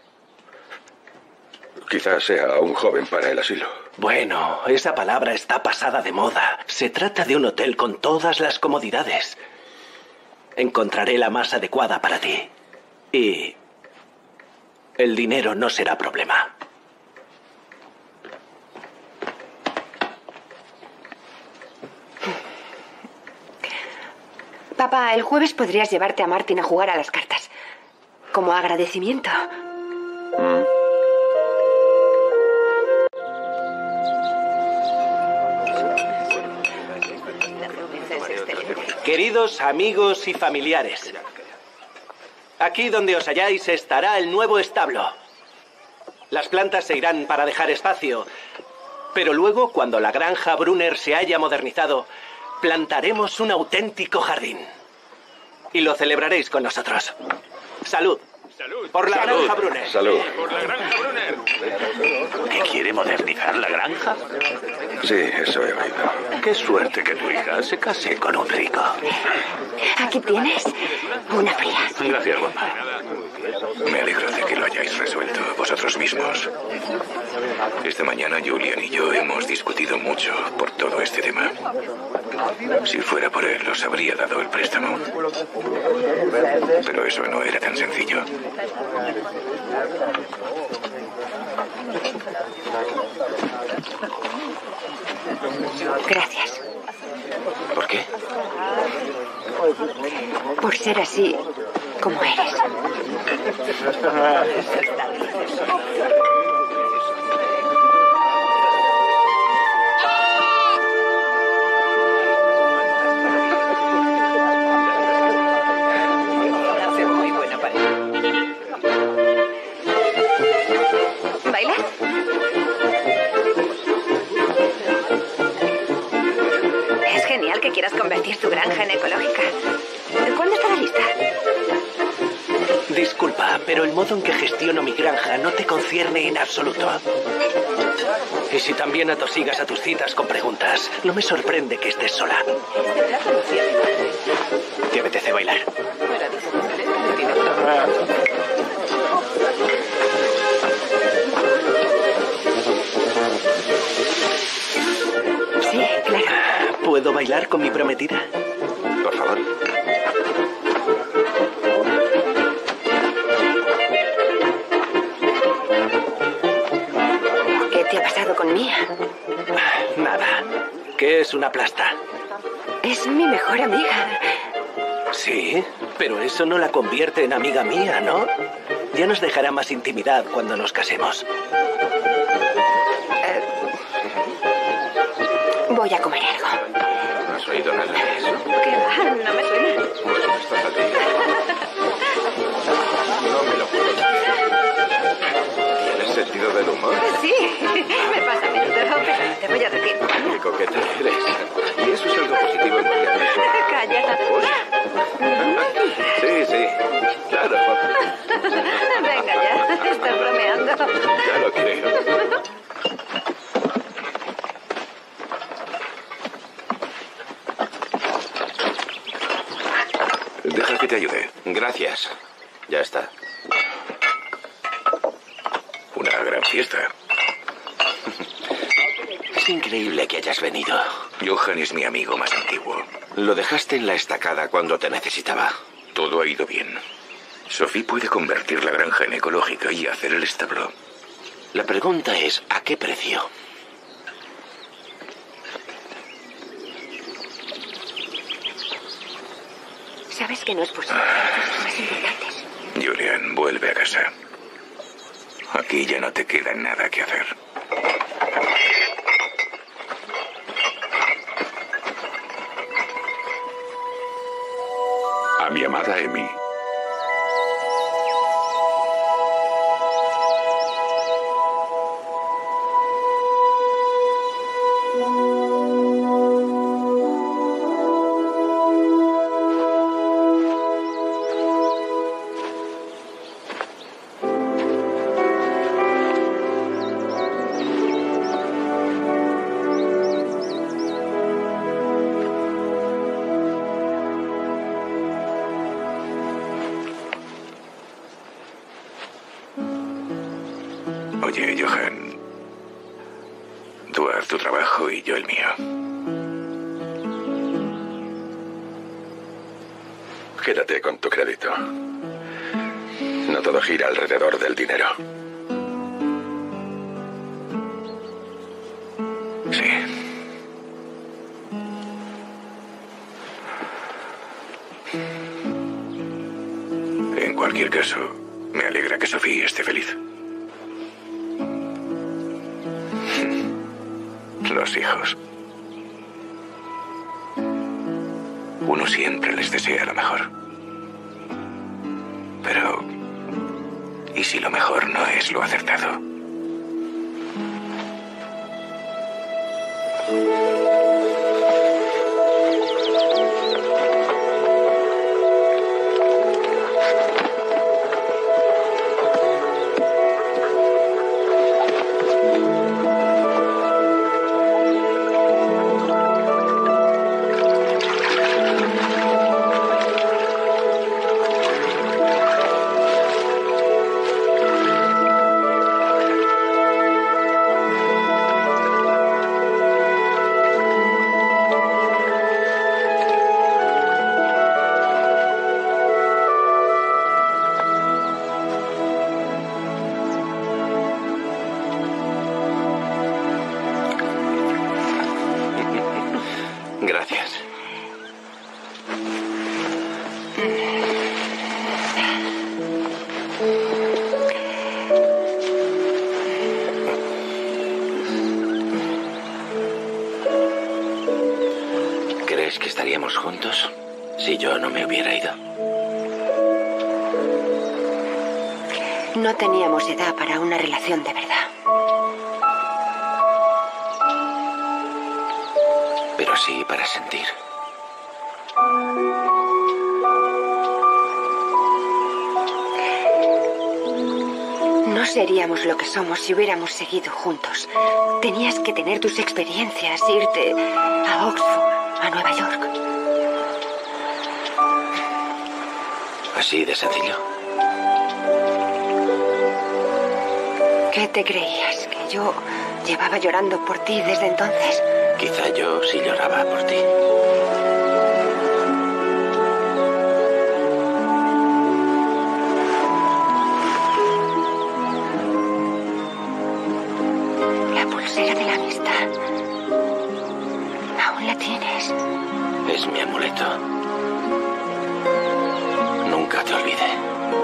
Quizás sea un joven para el asilo. Bueno, esa palabra está pasada de moda. Se trata de un hotel con todas las comodidades. Encontraré la más adecuada para ti. Y el dinero no será problema. Papá, el jueves podrías llevarte a Martin a jugar a las cartas. Como agradecimiento. Queridos amigos y familiares, aquí donde os halláis estará el nuevo establo. Las plantas se irán para dejar espacio, pero luego, cuando la granja Brunner se haya modernizado, plantaremos un auténtico jardín. Y lo celebraréis con nosotros. ¡Salud! ¡Salud! Por la ¡Salud! granja Brunner. Salud. ¡Por la granja Brunner! ¿Que quiere modernizar la granja? Sí, eso he oído. Qué suerte que tu hija se case con un rico. Aquí tienes una fría. Gracias, guapa. Me alegro de que lo hayáis resuelto vosotros mismos. Esta mañana Julian y yo hemos discutido mucho por todo este tema. Si fuera por él, os habría dado el préstamo. Pero eso no era tan sencillo. Gracias. ¿Por qué? Por ser así como eres. Hace muy buena pareja. ¿Bailar? Es genial que quieras convertir tu granja en ecológica. ¿Cuándo estará lista? Disculpa, pero el modo en que gestiono mi granja no te concierne en absoluto. Y si también atosigas a tus citas con preguntas, no me sorprende que estés sola. ¿Te apetece bailar? Sí, claro. ¿Puedo bailar con mi prometida? Por favor. ¿Qué te ha pasado con Mía? Nada. ¿Qué es una plasta? Es mi mejor amiga. Sí, pero eso no la convierte en amiga mía, ¿no? Ya nos dejará más intimidad cuando nos casemos. Voy a comer algo. ¿No has oído nada de eso? ¿Qué va? No me suena. Bueno, estás a ti. No me lo puedo creer. ¿Tienes sentido del humor? Sí, me pasa a menudo, pero te voy a decir. Qué coqueta eres. Y eso es algo positivo en cualquier persona. Calla. Sí, sí. Claro. Venga ya, estás bromeando. Ya lo creo. Deja que te ayude. Gracias. Ya está. Una gran fiesta. Es increíble que hayas venido. Johan es mi amigo más antiguo. Lo dejaste en la estacada cuando te necesitaba. Todo ha ido bien. Sophie puede convertir la granja en ecológica y hacer el establo. La pregunta es, ¿a qué precio? Sabes que no es posible. Hay cosas más importantes. Julian, vuelve a casa. Aquí ya no te queda nada que hacer. A mi amada Emi. Oye, Johan, tú haz tu trabajo y yo el mío. Quédate con tu crédito. No todo gira alrededor del dinero. Sí. En cualquier caso, me alegra que Sophie esté feliz. Los hijos. Uno siempre les desea lo mejor. Pero, ¿y si lo mejor no es lo acertado? ¿Crees que estaríamos juntos si yo no me hubiera ido? No teníamos edad para una relación de verdad. Pero sí para sentir. No seríamos lo que somos si hubiéramos seguido juntos. Tenías que tener tus experiencias, irte a Oxford, a Nueva York. ¿Así de sencillo? ¿Qué te creías? ¿Que yo llevaba llorando por ti desde entonces? Quizá yo sí lloraba por ti. La pulsera de la amistad. ¿Aún la tienes? Es mi amuleto. Nunca te olvidé.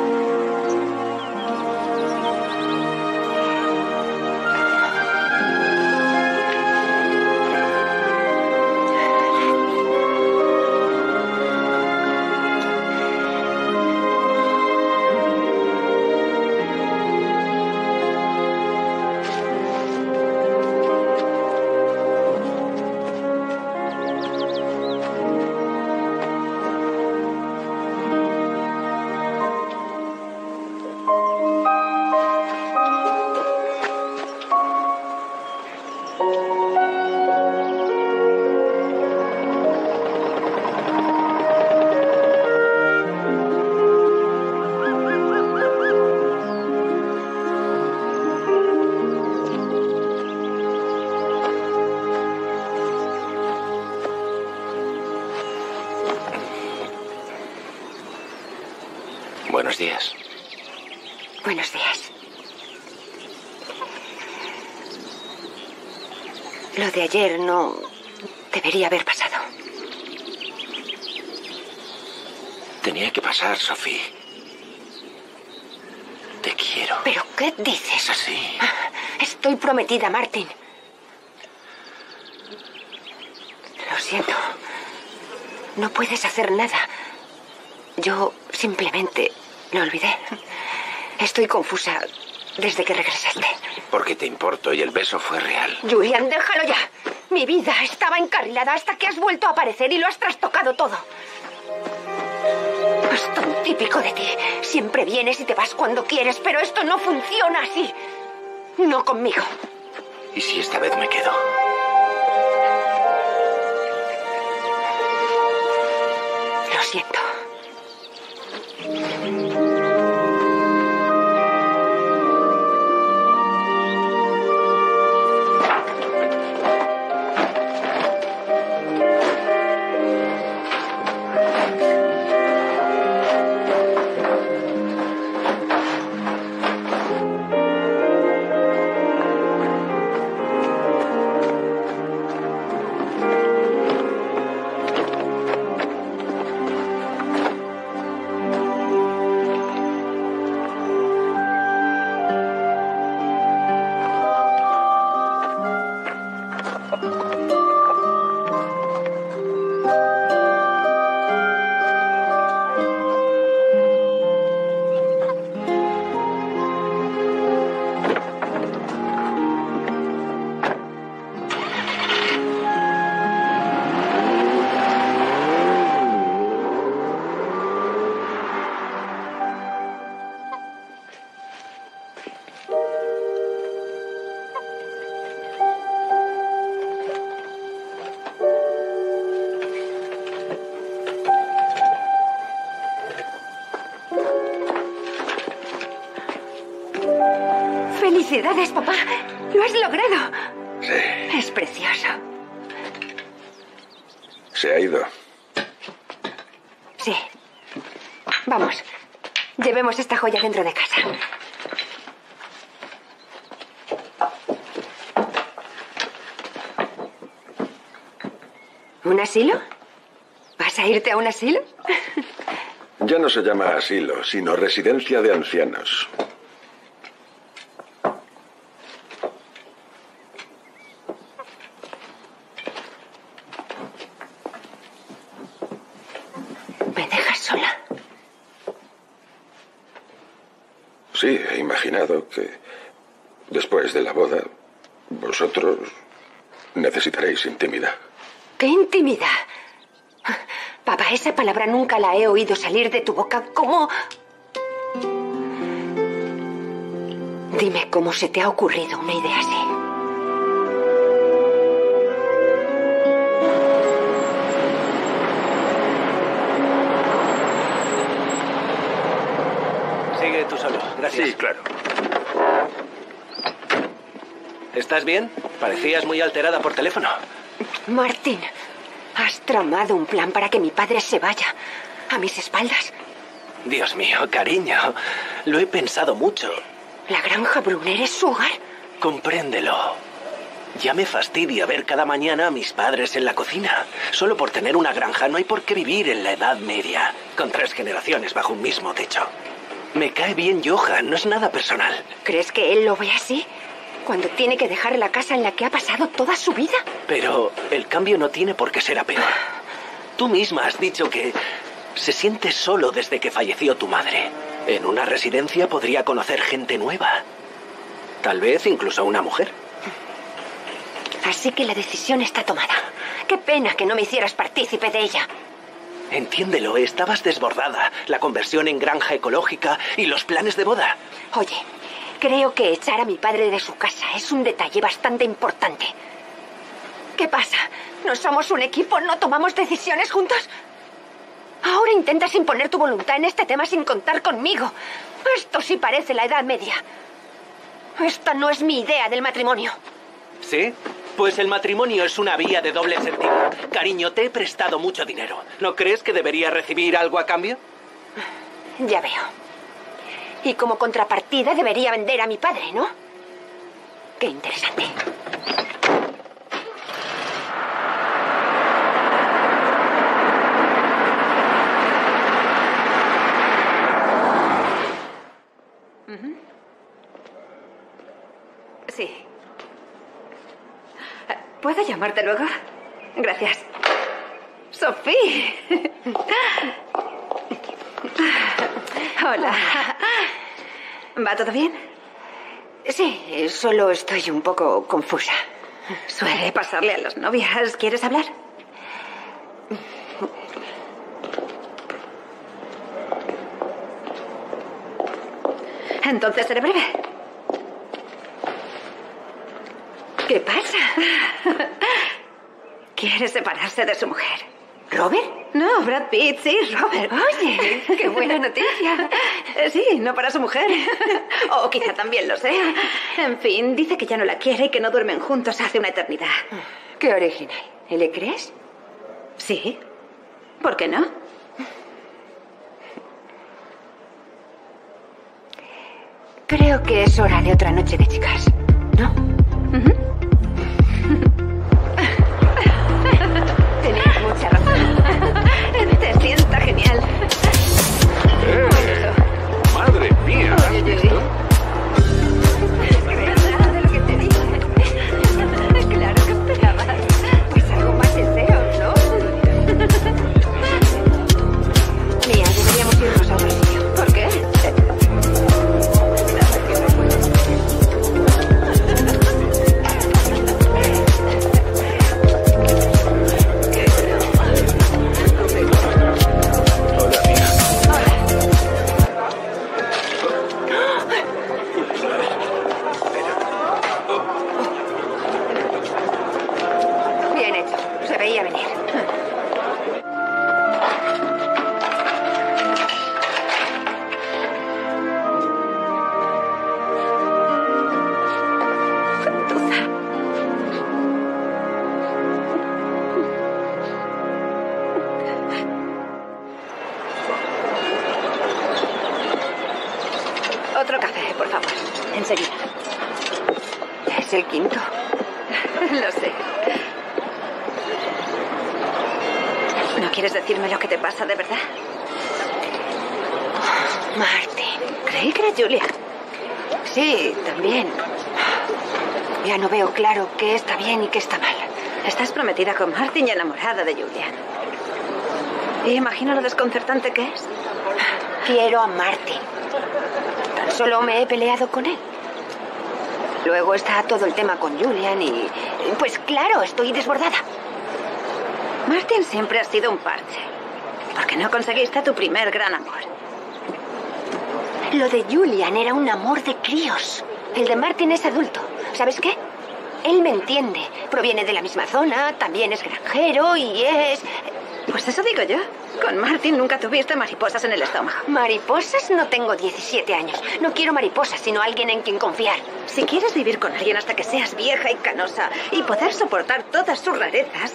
Buenos días. Buenos días. Lo de ayer no debería haber pasado. Tenía que pasar, Sophie. Te quiero. ¿Pero qué dices? Así. Estoy prometida, Martin. Lo siento. No puedes hacer nada. Yo simplemente lo olvidé. Estoy confusa desde que regresaste. Porque te importo y el beso fue real. Julian, déjalo ya. Mi vida estaba encarrilada hasta que has vuelto a aparecer y lo has trastocado todo. Es tan típico de ti. Siempre vienes y te vas cuando quieres, pero esto no funciona así. No conmigo. ¿Y si esta vez me quedo? Lo siento. ¡Felicidades, papá! ¡Lo has logrado! Sí. Es precioso. Se ha ido. Sí. Vamos. Llevemos esta joya dentro de casa. ¿Un asilo? ¿Vas a irte a un asilo? Ya no se llama asilo, sino residencia de ancianos. sola. Sí, he imaginado que después de la boda, vosotros necesitaréis intimidad. ¿Qué intimidad? Papá, esa palabra nunca la he oído salir de tu boca. ¿Cómo? Dime cómo se te ha ocurrido una idea así. Sigue tú solo, gracias. Sí, claro. ¿Estás bien? Parecías muy alterada por teléfono. Martín, has tramado un plan para que mi padre se vaya a mis espaldas. Dios mío, cariño, lo he pensado mucho. ¿La granja Brunner es su hogar? Compréndelo. Ya me fastidia ver cada mañana a mis padres en la cocina. Solo por tener una granja no hay por qué vivir en la Edad Media, con 3 generaciones bajo un mismo techo. Me cae bien Johan, no es nada personal. ¿Crees que él lo ve así? Cuando tiene que dejar la casa en la que ha pasado toda su vida. Pero el cambio no tiene por qué ser a peor. Tú misma has dicho que se siente solo desde que falleció tu madre. En una residencia podría conocer gente nueva. Tal vez incluso una mujer. Así que la decisión está tomada. Qué pena que no me hicieras partícipe de ella. Entiéndelo, estabas desbordada. La conversión en granja ecológica y los planes de boda. Oye, creo que echar a mi padre de su casa es un detalle bastante importante. ¿Qué pasa? ¿No somos un equipo? ¿No tomamos decisiones juntos? Ahora intentas imponer tu voluntad en este tema sin contar conmigo. Esto sí parece la Edad Media. Esta no es mi idea del matrimonio. ¿Sí? Pues el matrimonio es una vía de doble sentido. Cariño, te he prestado mucho dinero. ¿No crees que debería recibir algo a cambio? Ya veo. Y como contrapartida debería vender a mi padre, ¿no? Qué interesante. Sí. ¿Puedo llamarte luego? Gracias. ¡Sophie! Hola. ¿Va todo bien? Sí, solo estoy un poco confusa. Suele pasarle a las novias. ¿Quieres hablar? Entonces seré breve. ¿Qué pasa? Quiere separarse de su mujer. ¿Robert? No, Brad Pitt, sí, Robert. Oye, qué buena noticia. Sí, no para su mujer. O quizá también lo sea. En fin, dice que ya no la quiere y que no duermen juntos hace una eternidad. Qué original. ¿Le crees? Sí. ¿Por qué no? Creo que es hora de otra noche de chicas, ¿no? Tenéis mucha razón. Te sienta genial. ¡Madre mía! ¿Has visto? Nada de lo que te dije. Claro que esperabas. Pues algo más deseos, ¿no? Mía, deberíamos irnos a otro sitio. ¿Por qué? Bien hecho. Se veía venir. Otro café, por favor. Enseguida. Es el quinto. Lo sé. ¿No quieres decirme lo que te pasa de verdad? Martin. Creí que era Julia. Sí, también. Ya no veo claro qué está bien y qué está mal. Estás prometida con Martin y enamorada de Julia. Sí, imagino lo desconcertante que es. Quiero a Martin. Tan solo me he peleado con él. Luego está todo el tema con Julian y... Pues claro, estoy desbordada. Martin siempre ha sido un parche. Porque no conseguiste tu primer gran amor. Lo de Julian era un amor de críos. El de Martin es adulto. ¿Sabes qué? Él me entiende. Proviene de la misma zona, también es granjero y es... Pues eso digo yo. Con Martin nunca tuviste mariposas en el estómago. ¿Mariposas? No tengo 17 años. No quiero mariposas, sino alguien en quien confiar. Si quieres vivir con alguien hasta que seas vieja y canosa y poder soportar todas sus rarezas...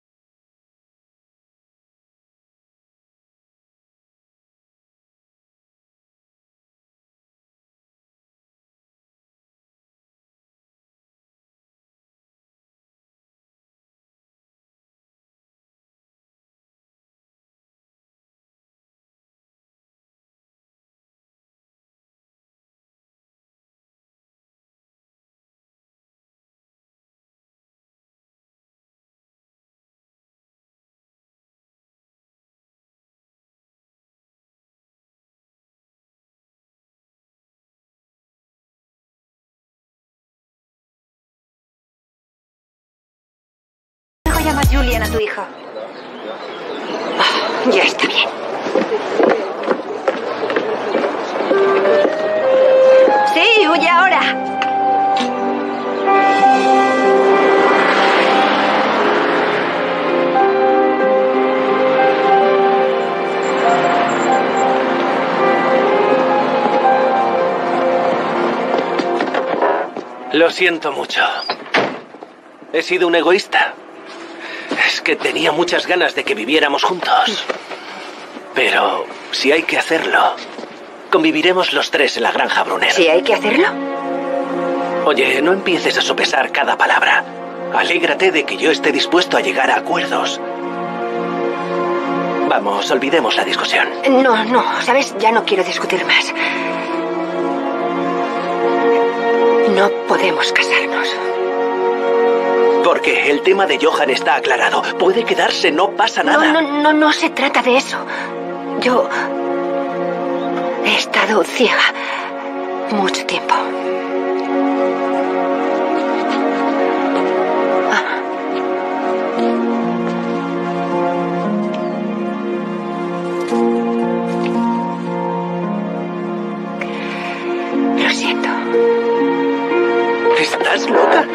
Llama a Julian a tu hijo. Ya está bien. Sí, huye ahora. Lo siento mucho. He sido un egoísta. Es que tenía muchas ganas de que viviéramos juntos. Pero si hay que hacerlo, conviviremos los tres en la granja Brunner. ¿Si hay que hacerlo? Oye, no empieces a sopesar cada palabra. Alégrate de que yo esté dispuesto a llegar a acuerdos. Vamos, olvidemos la discusión. No, ¿sabes? Ya no quiero discutir más. No podemos casarnos. Porque el tema de Johan está aclarado. Puede quedarse, no pasa nada. No se trata de eso. Yo he estado ciega mucho tiempo. Lo siento. ¿Estás loca?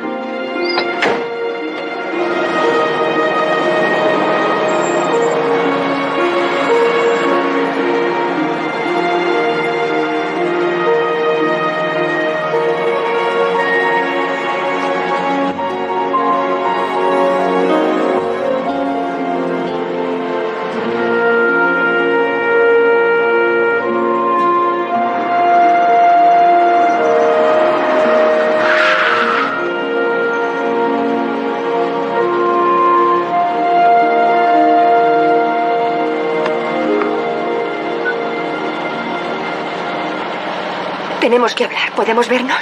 Tenemos que hablar. ¿Podemos vernos?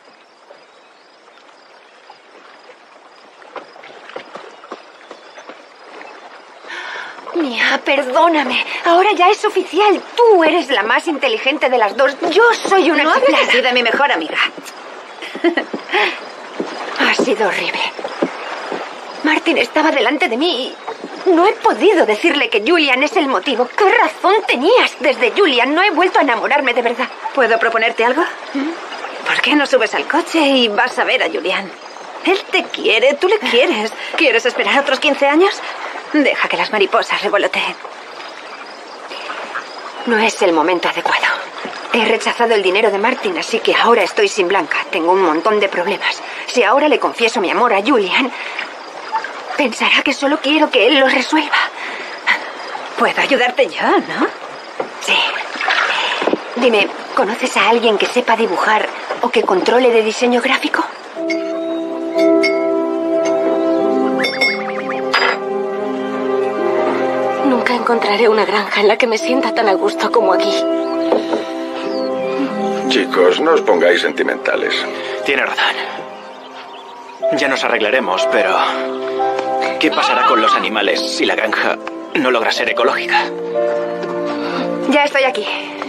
Mia, perdóname. Ahora ya es oficial. Tú eres la más inteligente de las dos. Yo soy una No hables chiflada. así de mi mejor amiga. Ha sido horrible. Martin estaba delante de mí y no he podido decirle que Julian es el motivo. ¿Qué razón tenías? Desde Julian no he vuelto a enamorarme de verdad. ¿Puedo proponerte algo? ¿Por qué no subes al coche y vas a ver a Julian? Él te quiere, tú le quieres. ¿Quieres esperar otros 15 años? Deja que las mariposas revoloteen. No es el momento adecuado. He rechazado el dinero de Martin, así que ahora estoy sin Blanca. Tengo un montón de problemas. Si ahora le confieso mi amor a Julian, pensará que solo quiero que él lo resuelva. Puedo ayudarte yo, ¿no? Sí. Dime, ¿conoces a alguien que sepa dibujar o que controle de diseño gráfico? Nunca encontraré una granja en la que me sienta tan a gusto como aquí. Chicos, no os pongáis sentimentales. Tiene razón. Ya nos arreglaremos, pero... ¿qué pasará con los animales si la granja no logra ser ecológica. Ya estoy aquí.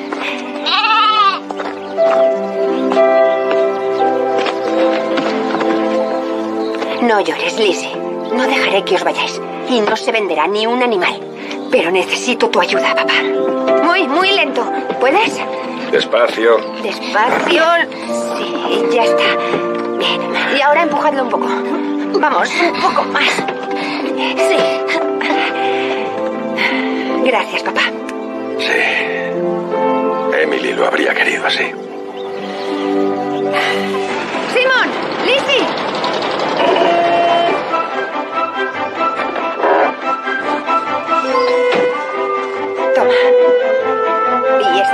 No llores, Lizzie. No dejaré que os vayáis. Y no se venderá ni un animal. Pero necesito tu ayuda, papá. Muy lento. ¿Puedes? Despacio. Despacio. Sí, ya está. Bien. Y ahora empujadlo un poco. Vamos, un poco más. Sí. Gracias, papá. Sí. Emily lo habría querido así. ¡Simón! ¡Lizzie! Toma. Y esto.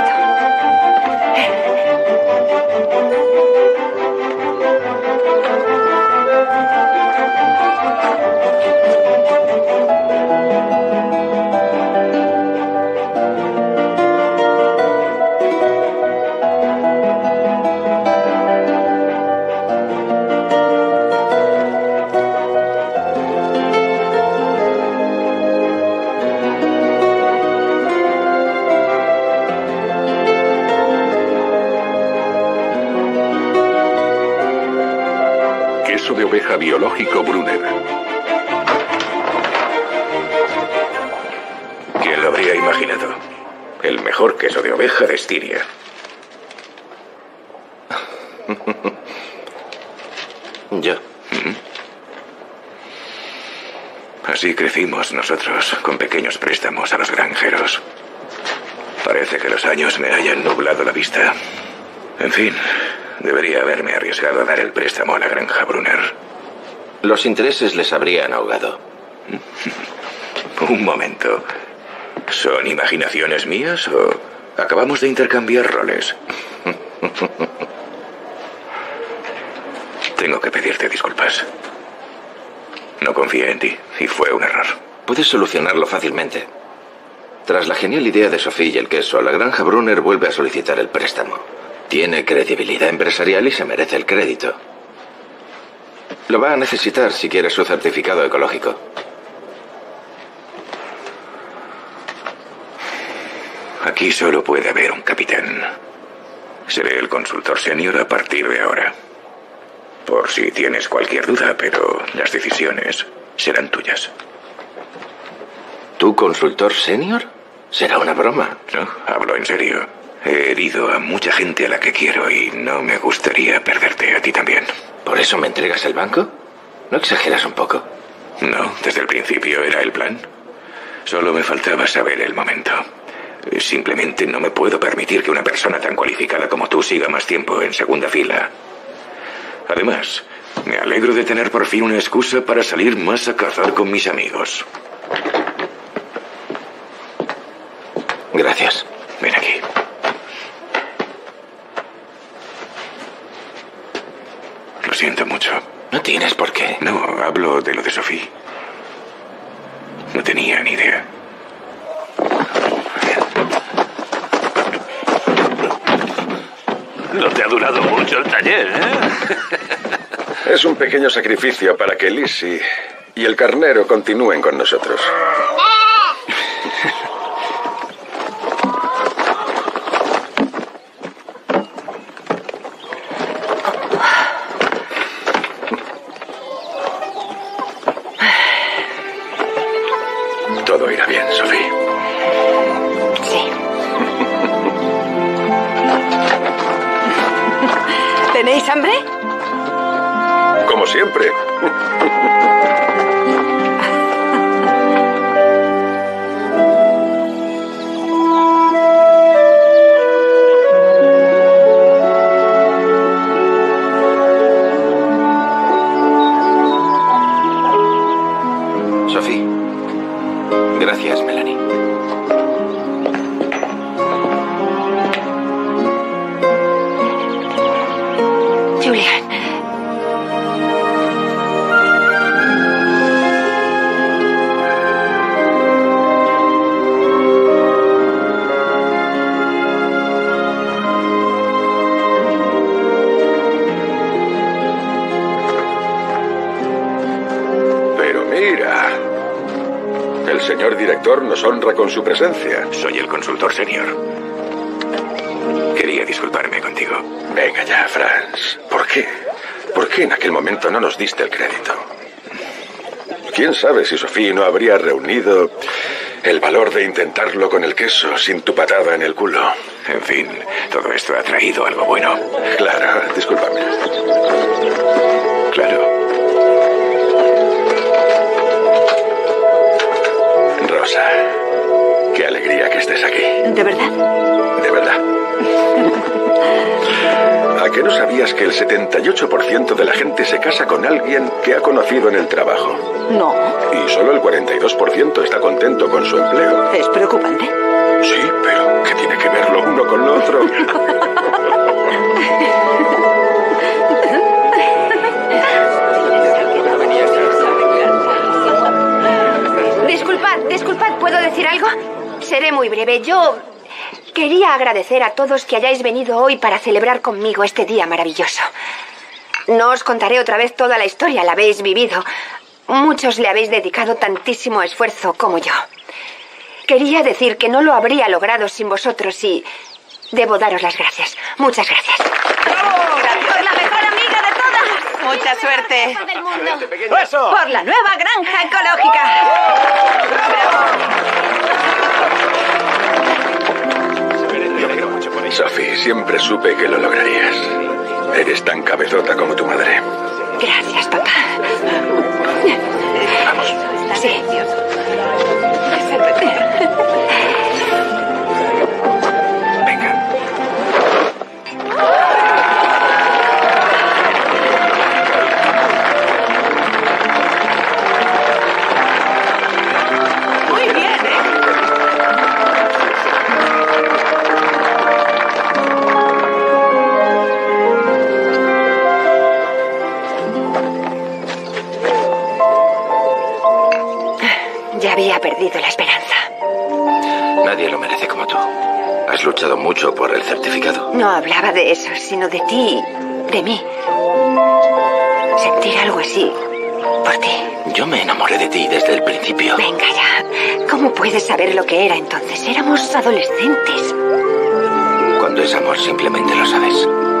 Queso de oveja biológico Brunner. ¿Quién lo habría imaginado? El mejor queso de oveja de Estiria. Yo. Así crecimos nosotros, con pequeños préstamos a los granjeros. Parece que los años me hayan nublado la vista. En fin, debería haberme arriesgado a dar el préstamo a la granja Brunner. Los intereses les habrían ahogado. Un momento. ¿Son imaginaciones mías o acabamos de intercambiar roles? Tengo que pedirte disculpas. No confié en ti y fue un error. Puedes solucionarlo fácilmente. Tras la genial idea de Sophie y el queso, la granja Brunner vuelve a solicitar el préstamo. Tiene credibilidad empresarial y se merece el crédito. Lo va a necesitar si quiere su certificado ecológico. Aquí solo puede haber un capitán. Seré el consultor senior a partir de ahora. Por si tienes cualquier duda, pero las decisiones serán tuyas. ¿Tú, consultor senior? Será una broma. No, hablo en serio. He herido a mucha gente a la que quiero y no me gustaría perderte a ti también. ¿Por eso me entregas el banco? ¿No exageras un poco? No, desde el principio era el plan. Solo me faltaba saber el momento. Simplemente no me puedo permitir que una persona tan cualificada como tú siga más tiempo en segunda fila. Además, me alegro de tener por fin una excusa para salir más a cazar con mis amigos. Gracias. Ven aquí. Lo siento mucho. No tienes por qué. No, hablo de lo de Sophie. No tenía ni idea. No te ha durado mucho el taller, ¿eh? Es un pequeño sacrificio para que Lizzie y el carnero continúen con nosotros. Todo irá bien, Sophie. Sí. ¿Tenéis hambre? Como siempre. Sophie. Gracias, Melanie. Julian. Pero mira, el señor director director nos honra con su presencia. Soy el consultor senior. Quería disculparme contigo. Venga ya, Franz. ¿Por qué? ¿Por qué en aquel momento no nos diste el crédito? ¿Quién sabe si Sophie no habría reunido el valor de intentarlo con el queso sin tu patada en el culo? En fin, todo esto ha traído algo bueno. Claro, discúlpame. Claro. Rosa, qué alegría que estés aquí. ¿De verdad? De verdad. ¿A qué no sabías que el 78% de la gente se casa con alguien que ha conocido en el trabajo? No. Y solo el 42% está contento con su empleo. ¿Es preocupante? Sí, pero ¿qué tiene que ver lo uno con lo otro? Disculpad, ¿puedo decir algo? Seré muy breve. Yo quería agradecer a todos que hayáis venido hoy para celebrar conmigo este día maravilloso. No os contaré otra vez toda la historia, la habéis vivido. Muchos le habéis dedicado tantísimo esfuerzo como yo. Quería decir que no lo habría logrado sin vosotros y debo daros las gracias. Muchas gracias. ¡Bravo! ¡Por la mejor amiga de todas! ¡Mucha suerte! ¡Eso! ¡Por la nueva granja ecológica! Sophie, siempre supe que lo lograrías. Eres tan cabezota como tu madre. Gracias, papá. Vamos. Sí. Venga. Muy bien, ¿eh? Ya había perdido la esperanza. Nadie lo merece como tú. Has luchado mucho por el certificado. No hablaba de eso, sino de ti, de mí. Sentir algo así por ti. Yo me enamoré de ti desde el principio. Venga ya. ¿Cómo puedes saber lo que era entonces? Éramos adolescentes. Cuando es amor simplemente lo sabes.